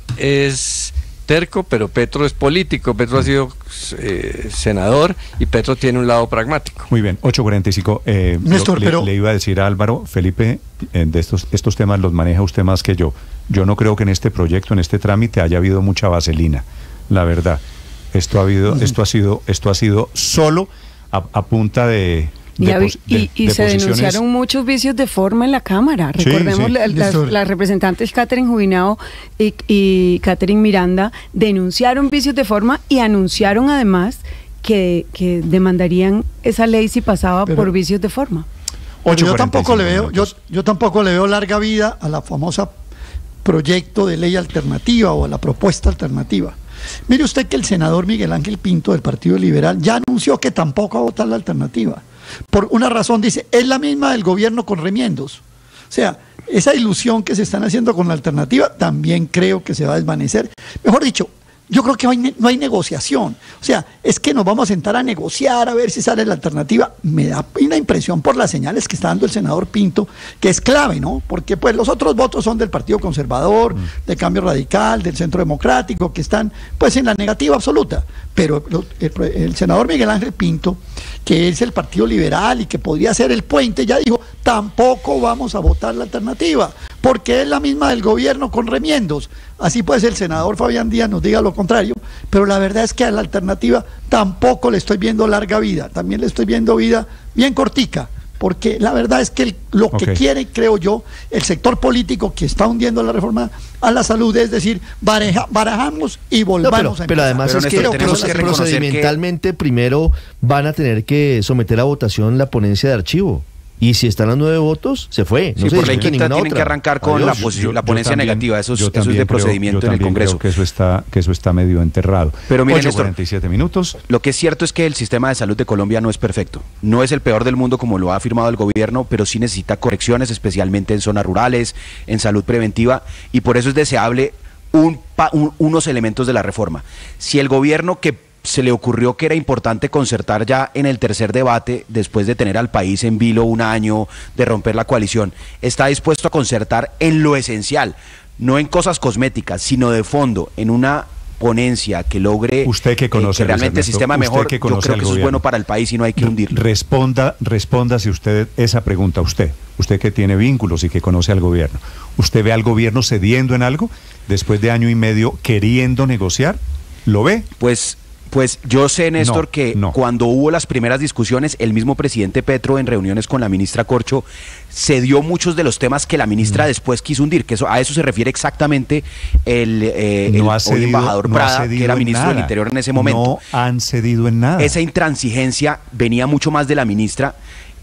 es terco, pero Petro es político. Petro mm. ha sido eh, senador y Petro tiene un lado pragmático. Muy bien, ocho cuarenta y cinco. Eh, Néstor, le, pero... le iba a decir a Álvaro, Felipe, eh, de estos, estos temas los maneja usted más que yo. Yo no creo que en este proyecto, en este trámite, haya habido mucha vaselina, la verdad. Esto ha habido, mm. esto ha sido, esto ha sido solo a, a punta de. Y, de, de, y, y de se posiciones... denunciaron muchos vicios de forma en la Cámara. Sí, Recordemos, sí. La, las, las representantes Catherine Jubinao y, y Catherine Miranda denunciaron vicios de forma y anunciaron además que, que demandarían esa ley si pasaba Pero, por vicios de forma. Yo tampoco le veo, yo, yo tampoco le veo larga vida a la famosa proyecto de ley alternativa o a la propuesta alternativa. Mire usted que el senador Miguel Ángel Pinto del Partido Liberal ya anunció que tampoco va a votar la alternativa. Por una razón, dice, es la misma del gobierno con remiendos. O sea, esa ilusión que se están haciendo con la alternativa también creo que se va a desvanecer. Mejor dicho, yo creo que no hay, no hay negociación. O sea, es que nos vamos a sentar a negociar a ver si sale la alternativa. Me da una impresión por las señales que está dando el senador Pinto, que es clave, ¿no? Porque pues los otros votos son del Partido Conservador, mm. de Cambio Radical, del Centro Democrático, que están pues en la negativa absoluta. Pero el, el senador Miguel Ángel Pinto, que es el Partido Liberal y que podría ser el puente, ya dijo, tampoco vamos a votar la alternativa, porque es la misma del gobierno con remiendos. Así pues el senador Fabián Díaz nos diga lo contrario, pero la verdad es que a la alternativa tampoco le estoy viendo larga vida, también le estoy viendo vida bien cortica, porque la verdad es que el, lo okay. que quiere, creo yo, el sector político que está hundiendo la reforma a la salud, es decir, baraja, barajamos y volvamos no, pero, a empezar. Pero además pero es que, que, que procedimentalmente que... primero van a tener que someter a votación la ponencia de archivo. Y si están los nueve votos, se fue. No sí, por ley quinta tienen otra. que arrancar con Adiós. la, yo, la ponencia también, negativa. Eso es, eso es de creo, procedimiento en el Congreso. Creo que eso está, que eso está medio enterrado. Pero miren, ocho cuarenta y siete minutos. Lo que es cierto es que el sistema de salud de Colombia no es perfecto. No es el peor del mundo como lo ha afirmado el gobierno, pero sí necesita correcciones, especialmente en zonas rurales, en salud preventiva, y por eso es deseable un, un, unos elementos de la reforma. Si el gobierno que se le ocurrió que era importante concertar ya en el tercer debate, después de tener al país en vilo un año, de romper la coalición, está dispuesto a concertar en lo esencial, no en cosas cosméticas, sino de fondo, en una ponencia que logre usted que conoce eh, que realmente el sistema mejor, yo creo que eso gobierno. es bueno para el país y no hay que hundirlo. Responda, responda si usted esa pregunta, usted, usted que tiene vínculos y que conoce al gobierno, ¿usted ve al gobierno cediendo en algo después de año y medio queriendo negociar? ¿Lo ve? Pues Pues yo sé, Néstor, no, que no. cuando hubo las primeras discusiones, el mismo presidente Petro en reuniones con la ministra Corcho cedió muchos de los temas que la ministra mm. después quiso hundir, que eso, a eso se refiere exactamente el, eh, no el cedido, embajador no Prada, que era ministro del Interior en ese momento. No han cedido en nada. Esa intransigencia venía mucho más de la ministra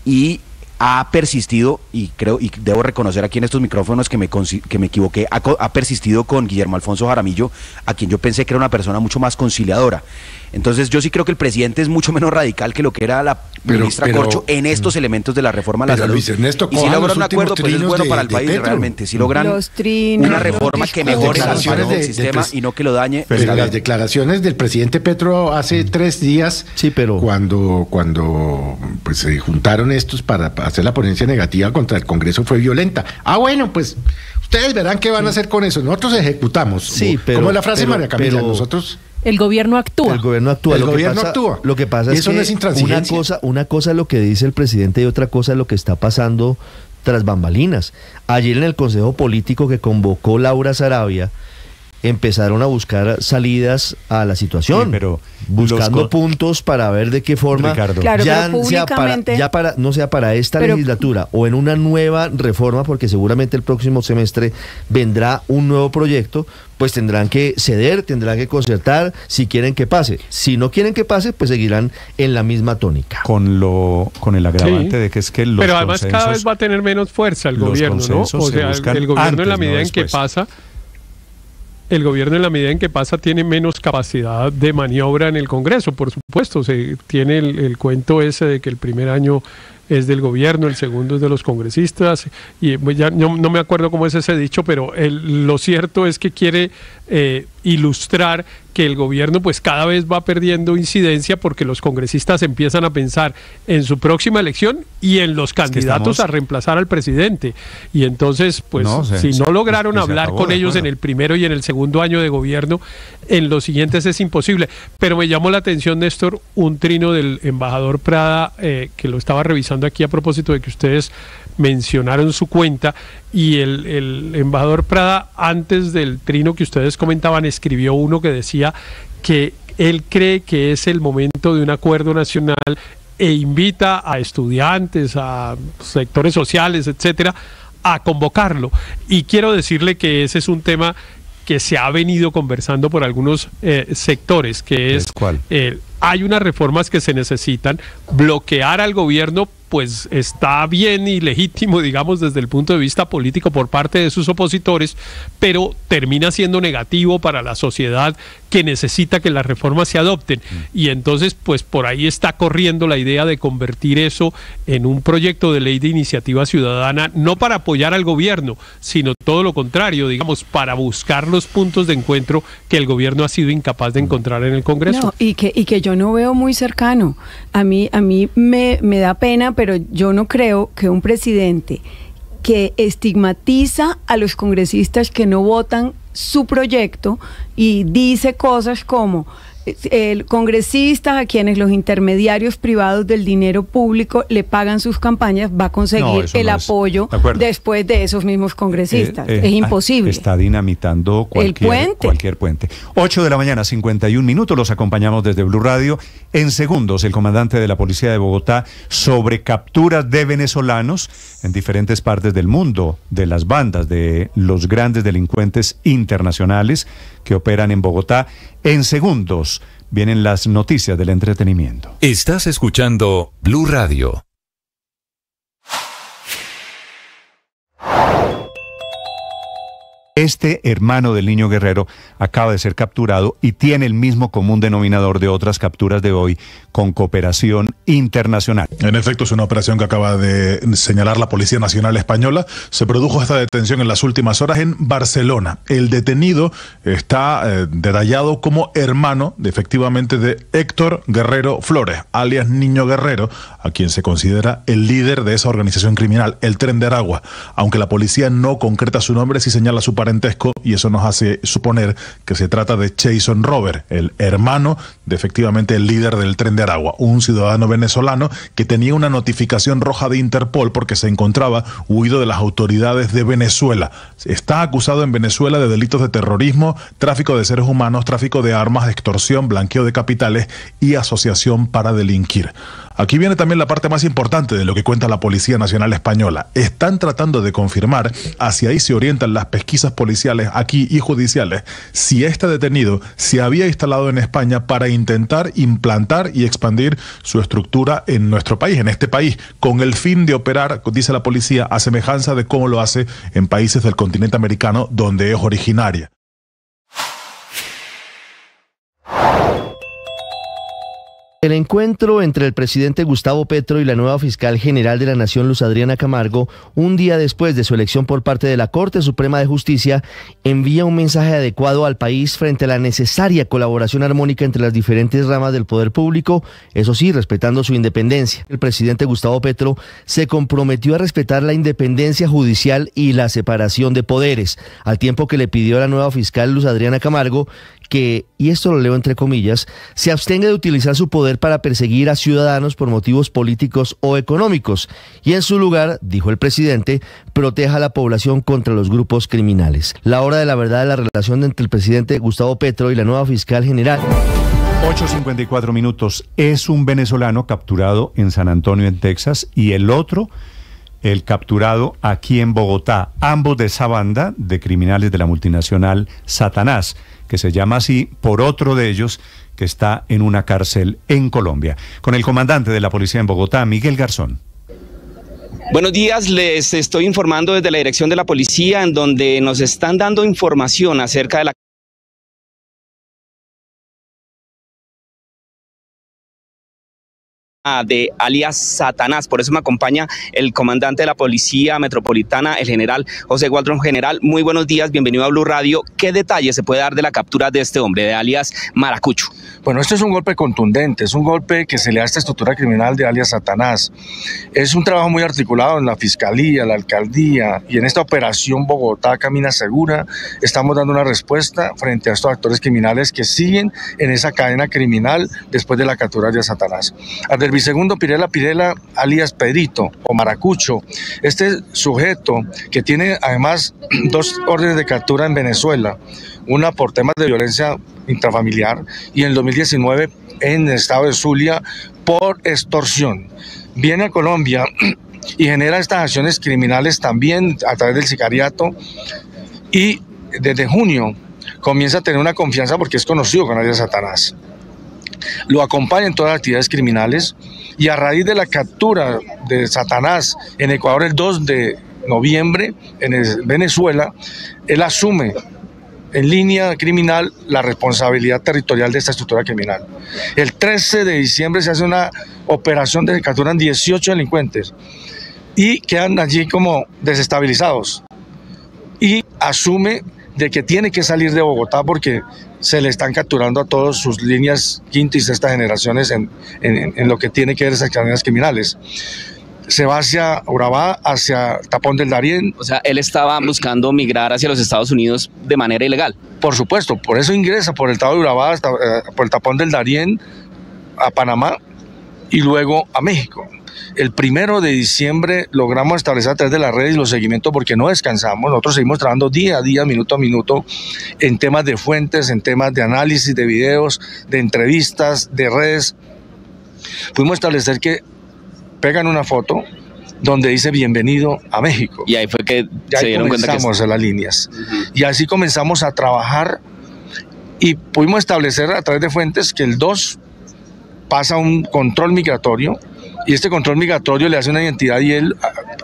y ha persistido, y creo y debo reconocer aquí en estos micrófonos que me, que me equivoqué, ha, ha persistido con Guillermo Alfonso Jaramillo, a quien yo pensé que era una persona mucho más conciliadora. Entonces yo sí creo que el presidente es mucho menos radical que lo que era la pero, ministra pero, Corcho en estos mm, elementos de la reforma a la salud. Luis Ernesto, y si logran un acuerdo, pues es bueno de, para el país Petro. realmente. Si logran una reforma que mejore el de, sistema de, y no que lo dañe. Pero las bien. declaraciones del presidente Petro hace mm. tres días, sí, pero cuando, cuando pues, se juntaron estos para hacer la ponencia negativa contra el Congreso, fue violenta. Ah, bueno, pues ustedes verán qué van a hacer con eso. Nosotros ejecutamos. Sí, como, pero, como es la frase pero, María Camila, pero, nosotros... El gobierno actúa. El gobierno actúa. El lo gobierno que pasa, actúa. Lo que pasa es eso que no es intransigencia. Una cosa, una cosa es lo que dice el presidente y otra cosa es lo que está pasando tras bambalinas. Ayer en el Consejo Político que convocó Laura Sarabia, empezaron a buscar salidas a la situación, sí, pero buscando los... puntos para ver de qué forma Ricardo. Claro, ya, pero públicamente... sea para, ya para no sea para esta pero... legislatura o en una nueva reforma, porque seguramente el próximo semestre vendrá un nuevo proyecto, pues tendrán que ceder, tendrán que concertar si quieren que pase. Si no quieren que pase, pues seguirán en la misma tónica. Con lo con el agravante sí. de que es que los Pero además cada vez va a tener menos fuerza el gobierno, ¿no? O sea, el, el gobierno en la medida no en que pasa el gobierno en la medida en que pasa tiene menos capacidad de maniobra en el Congreso, por supuesto. Se tiene el, el cuento ese de que el primer año es del gobierno, el segundo es de los congresistas, y ya no, no me acuerdo cómo es ese dicho, pero el, lo cierto es que quiere eh, ilustrar que el gobierno pues cada vez va perdiendo incidencia porque los congresistas empiezan a pensar en su próxima elección y en los candidatos estamos... a reemplazar al presidente. Y entonces, pues, no, se, si no lograron se, hablar se con ellos en el primero y en el segundo año de gobierno, en los siguientes es imposible. Pero me llamó la atención, Néstor, un trino del embajador Prada, eh, que lo estaba revisando aquí a propósito de que ustedes mencionaron su cuenta, y el, el embajador Prada, antes del trino que ustedes comentaban, escribió uno que decía que él cree que es el momento de un acuerdo nacional e invita a estudiantes, a sectores sociales, etcétera, a convocarlo. Y quiero decirle que ese es un tema que se ha venido conversando por algunos eh, sectores, que es, ¿cuál? Eh, hay unas reformas que se necesitan, bloquear al gobierno pues está bien y legítimo, digamos, desde el punto de vista político por parte de sus opositores, pero termina siendo negativo para la sociedad que necesita que las reformas se adopten. Y entonces, pues por ahí está corriendo la idea de convertir eso en un proyecto de ley de iniciativa ciudadana, no para apoyar al gobierno, sino todo lo contrario, digamos, para buscar los puntos de encuentro que el gobierno ha sido incapaz de encontrar en el Congreso. No, y que, y que yo no veo muy cercano. A mí, a mí me, me da pena, pero yo no creo que un presidente que estigmatiza a los congresistas que no votan su proyecto y dice cosas como el congresista a quienes los intermediarios privados del dinero público le pagan sus campañas va a conseguir no, el no apoyo de después de esos mismos congresistas. Eh, eh, es imposible. Está dinamitando cualquier el puente. cualquier puente. ocho de la mañana, cincuenta y un minutos, los acompañamos desde Blue Radio. En segundos, el comandante de la Policía de Bogotá sobre capturas de venezolanos en diferentes partes del mundo, de las bandas de los grandes delincuentes internacionales que operan en Bogotá. En segundos vienen las noticias del entretenimiento. Estás escuchando Blue Radio. Este hermano del niño Guerrero acaba de ser capturado y tiene el mismo común denominador de otras capturas de hoy, con cooperación internacional. En efecto, es una operación que acaba de señalar la Policía Nacional Española. Se produjo esta detención en las últimas horas en Barcelona. El detenido está eh, detallado como hermano, de, efectivamente, de Héctor Guerrero Flores, alias Niño Guerrero, a quien se considera el líder de esa organización criminal, el Tren de Aragua. Aunque la policía no concreta su nombre, sí señala su parentesco, y eso nos hace suponer que se trata de Jason Robert, el hermano de efectivamente el líder del Tren de Aragua, un ciudadano venezolano que tenía una notificación roja de Interpol porque se encontraba huido de las autoridades de Venezuela. Está acusado en Venezuela de delitos de terrorismo, tráfico de seres humanos, tráfico de armas, extorsión, blanqueo de capitales y asociación para delinquir. Aquí viene también la parte más importante de lo que cuenta la Policía Nacional Española. Están tratando de confirmar, hacia ahí se orientan las pesquisas policiales aquí y judiciales, si este detenido se había instalado en España para intentar implantar y expandir su estructura en nuestro país, en este país, con el fin de operar, dice la policía, a semejanza de cómo lo hace en países del continente americano donde es originaria. El encuentro entre el presidente Gustavo Petro y la nueva fiscal general de la Nación, Luz Adriana Camargo, un día después de su elección por parte de la Corte Suprema de Justicia, envía un mensaje adecuado al país frente a la necesaria colaboración armónica entre las diferentes ramas del poder público, eso sí, respetando su independencia. El presidente Gustavo Petro se comprometió a respetar la independencia judicial y la separación de poderes, al tiempo que le pidió a la nueva fiscal Luz Adriana Camargo que, y esto lo leo entre comillas, se abstenga de utilizar su poder para perseguir a ciudadanos por motivos políticos o económicos y en su lugar, dijo el presidente, proteja a la población contra los grupos criminales. La hora de la verdad de la relación entre el presidente Gustavo Petro y la nueva fiscal general. ocho cincuenta y cuatro minutos. Es un venezolano capturado en San Antonio, en Texas, y el otro, el capturado aquí en Bogotá. Ambos de esa banda de criminales de la multinacional Satanás, que se llama así por otro de ellos que está en una cárcel en Colombia. Con el comandante de la policía en Bogotá, Miguel Garzón. Buenos días, les estoy informando desde la dirección de la policía, en donde nos están dando información acerca de la de alias Satanás. Por eso me acompaña el comandante de la Policía Metropolitana, el general José Waldron. General, muy buenos días, bienvenido a Blue Radio. ¿Qué detalles se puede dar de la captura de este hombre, de alias Maracucho? Bueno, esto es un golpe contundente, es un golpe que se le da a esta estructura criminal de alias Satanás. Es un trabajo muy articulado en la Fiscalía, la Alcaldía, y en esta operación Bogotá Camina Segura estamos dando una respuesta frente a estos actores criminales que siguen en esa cadena criminal después de la captura de Satanás. Segundo Pirela Pirela, alias Pedrito o Maracucho, este sujeto que tiene además dos órdenes de captura en Venezuela, una por temas de violencia intrafamiliar y en el dos mil diecinueve en el estado de Zulia por extorsión. Viene a Colombia y genera estas acciones criminales también a través del sicariato y desde junio comienza a tener una confianza porque es conocido con alias Satanás. Lo acompaña en todas las actividades criminales y a raíz de la captura de Satanás en Ecuador el dos de noviembre en Venezuela, él asume en línea criminal la responsabilidad territorial de esta estructura criminal. El trece de diciembre se hace una operación de capturan dieciocho delincuentes y quedan allí como desestabilizados y asume de que tiene que salir de Bogotá porque se le están capturando a todas sus líneas quinta y sexta generaciones en, en, en lo que tiene que ver esas cadenas criminales. Se va hacia Urabá, hacia Tapón del Darién. O sea, él estaba buscando migrar hacia los Estados Unidos de manera ilegal. Por supuesto, por eso ingresa por el estado de Urabá, hasta, eh, por el Tapón del Darién, a Panamá y luego a México. El primero de diciembre logramos establecer a través de las redes los seguimientos porque no descansamos. Nosotros seguimos trabajando día a día, minuto a minuto, en temas de fuentes, en temas de análisis de videos, de entrevistas, de redes. Pudimos establecer que pegan una foto donde dice bienvenido a México. Y ahí fue que y se dieron cuenta que comenzamos en las líneas. Uh-huh. Y así comenzamos a trabajar y pudimos establecer a través de fuentes que el dos pasa un control migratorio. Y este control migratorio le hace una identidad y él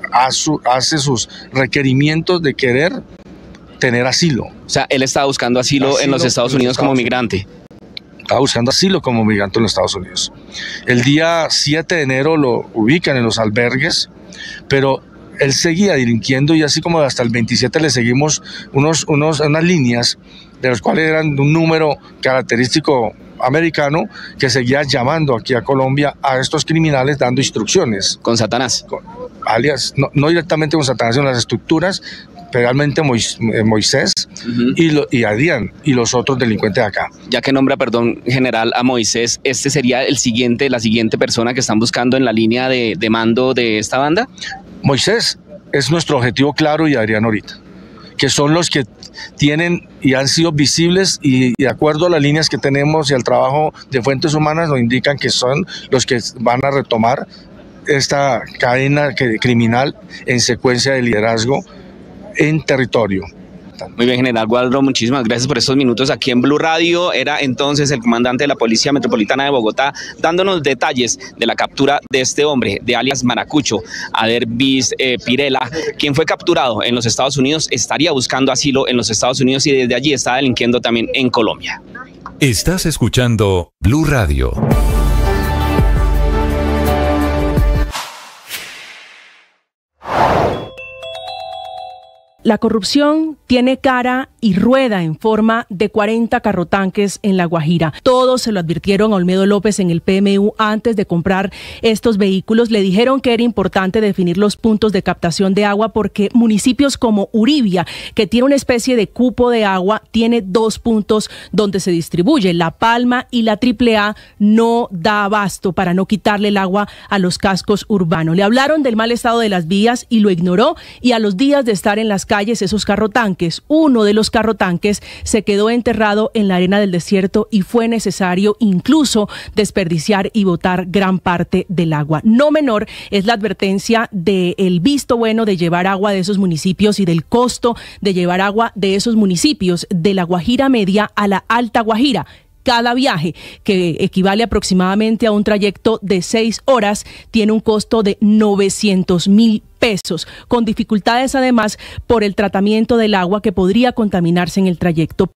hace sus requerimientos de querer tener asilo. O sea, él estaba buscando asilo, asilo en los Estados Unidos Estados como migrante. Estaba buscando asilo como migrante en los Estados Unidos. El día siete de enero lo ubican en los albergues, pero él seguía delinquiendo y así como hasta el veintisiete le seguimos unos, unos, unas líneas de los cuales eran de un número característico americano que seguía llamando aquí a Colombia a estos criminales dando instrucciones. ¿Con Satanás? Con, alias, no, no directamente con Satanás, sino las estructuras, realmente Moisés uh-huh. y, lo, y Adrián y los otros delincuentes de acá. Ya que nombra, perdón, general, a Moisés, ¿este sería el siguiente, la siguiente persona que están buscando en la línea de, de mando de esta banda? Moisés es nuestro objetivo claro y Adrián ahorita, que son los que tienen y han sido visibles y, y de acuerdo a las líneas que tenemos y al trabajo de fuentes humanas nos indican que son los que van a retomar esta cadena que, criminal en secuencia de liderazgo en territorio. Muy bien, general Waldron, muchísimas gracias por estos minutos aquí en Blue Radio. Era entonces el comandante de la Policía Metropolitana de Bogotá dándonos detalles de la captura de este hombre, de alias Maracucho, Aderbis eh, Pirela, quien fue capturado en los Estados Unidos, estaría buscando asilo en los Estados Unidos y desde allí está delinquiendo también en Colombia. Estás escuchando Blue Radio. La corrupción tiene cara y rueda en forma de cuarenta carrotanques en La Guajira. Todos se lo advirtieron a Olmedo López en el P M U antes de comprar estos vehículos. Le dijeron que era importante definir los puntos de captación de agua porque municipios como Uribia, que tiene una especie de cupo de agua, tiene dos puntos donde se distribuye. La Palma y la Triple A no da abasto para no quitarle el agua a los cascos urbanos. Le hablaron del mal estado de las vías y lo ignoró, y a los días de estar en las calles esos carrotanques, uno de los carrotanques se quedó enterrado en la arena del desierto y fue necesario incluso desperdiciar y botar gran parte del agua. No menor es la advertencia del visto bueno de llevar agua de esos municipios y del costo de llevar agua de esos municipios de la Guajira Media a la Alta Guajira. Cada viaje, que equivale aproximadamente a un trayecto de seis horas, tiene un costo de novecientos mil pesos, con dificultades además por el tratamiento del agua que podría contaminarse en el trayecto.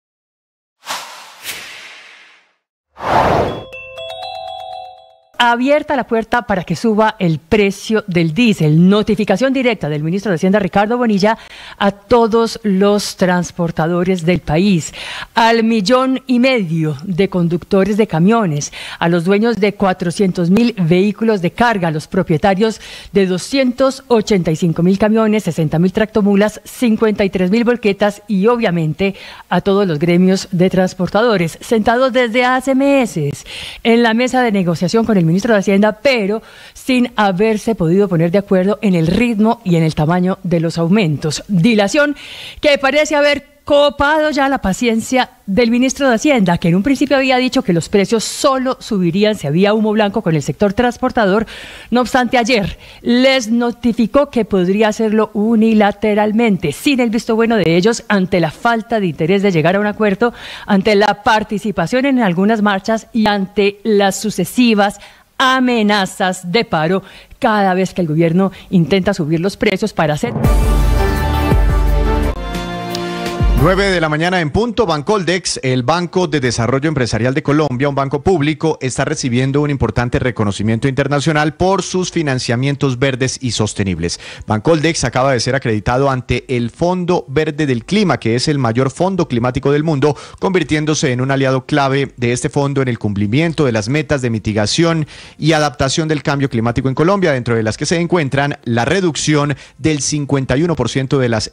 abierta la puerta para que suba el precio del diésel. Notificación directa del ministro de Hacienda, Ricardo Bonilla, a todos los transportadores del país, al millón y medio de conductores de camiones, a los dueños de cuatrocientos mil vehículos de carga, a los propietarios de doscientos ochenta y cinco mil camiones, sesenta mil tractomulas, cincuenta y tres mil volquetas y obviamente a todos los gremios de transportadores, sentados desde hace meses en la mesa de negociación con el ministro de Hacienda, pero sin haberse podido poner de acuerdo en el ritmo y en el tamaño de los aumentos. Dilación que parece haber copado ya la paciencia del ministro de Hacienda, que en un principio había dicho que los precios solo subirían si había humo blanco con el sector transportador. No obstante, ayer les notificó que podría hacerlo unilateralmente, sin el visto bueno de ellos, ante la falta de interés de llegar a un acuerdo, ante la participación en algunas marchas y ante las sucesivas amenazas de paro cada vez que el gobierno intenta subir los precios para hacer... nueve de la mañana en punto. Bancoldex, el Banco de Desarrollo Empresarial de Colombia, un banco público, está recibiendo un importante reconocimiento internacional por sus financiamientos verdes y sostenibles. Bancoldex acaba de ser acreditado ante el Fondo Verde del Clima, que es el mayor fondo climático del mundo, convirtiéndose en un aliado clave de este fondo en el cumplimiento de las metas de mitigación y adaptación del cambio climático en Colombia, dentro de las que se encuentran la reducción del cincuenta y uno por ciento de las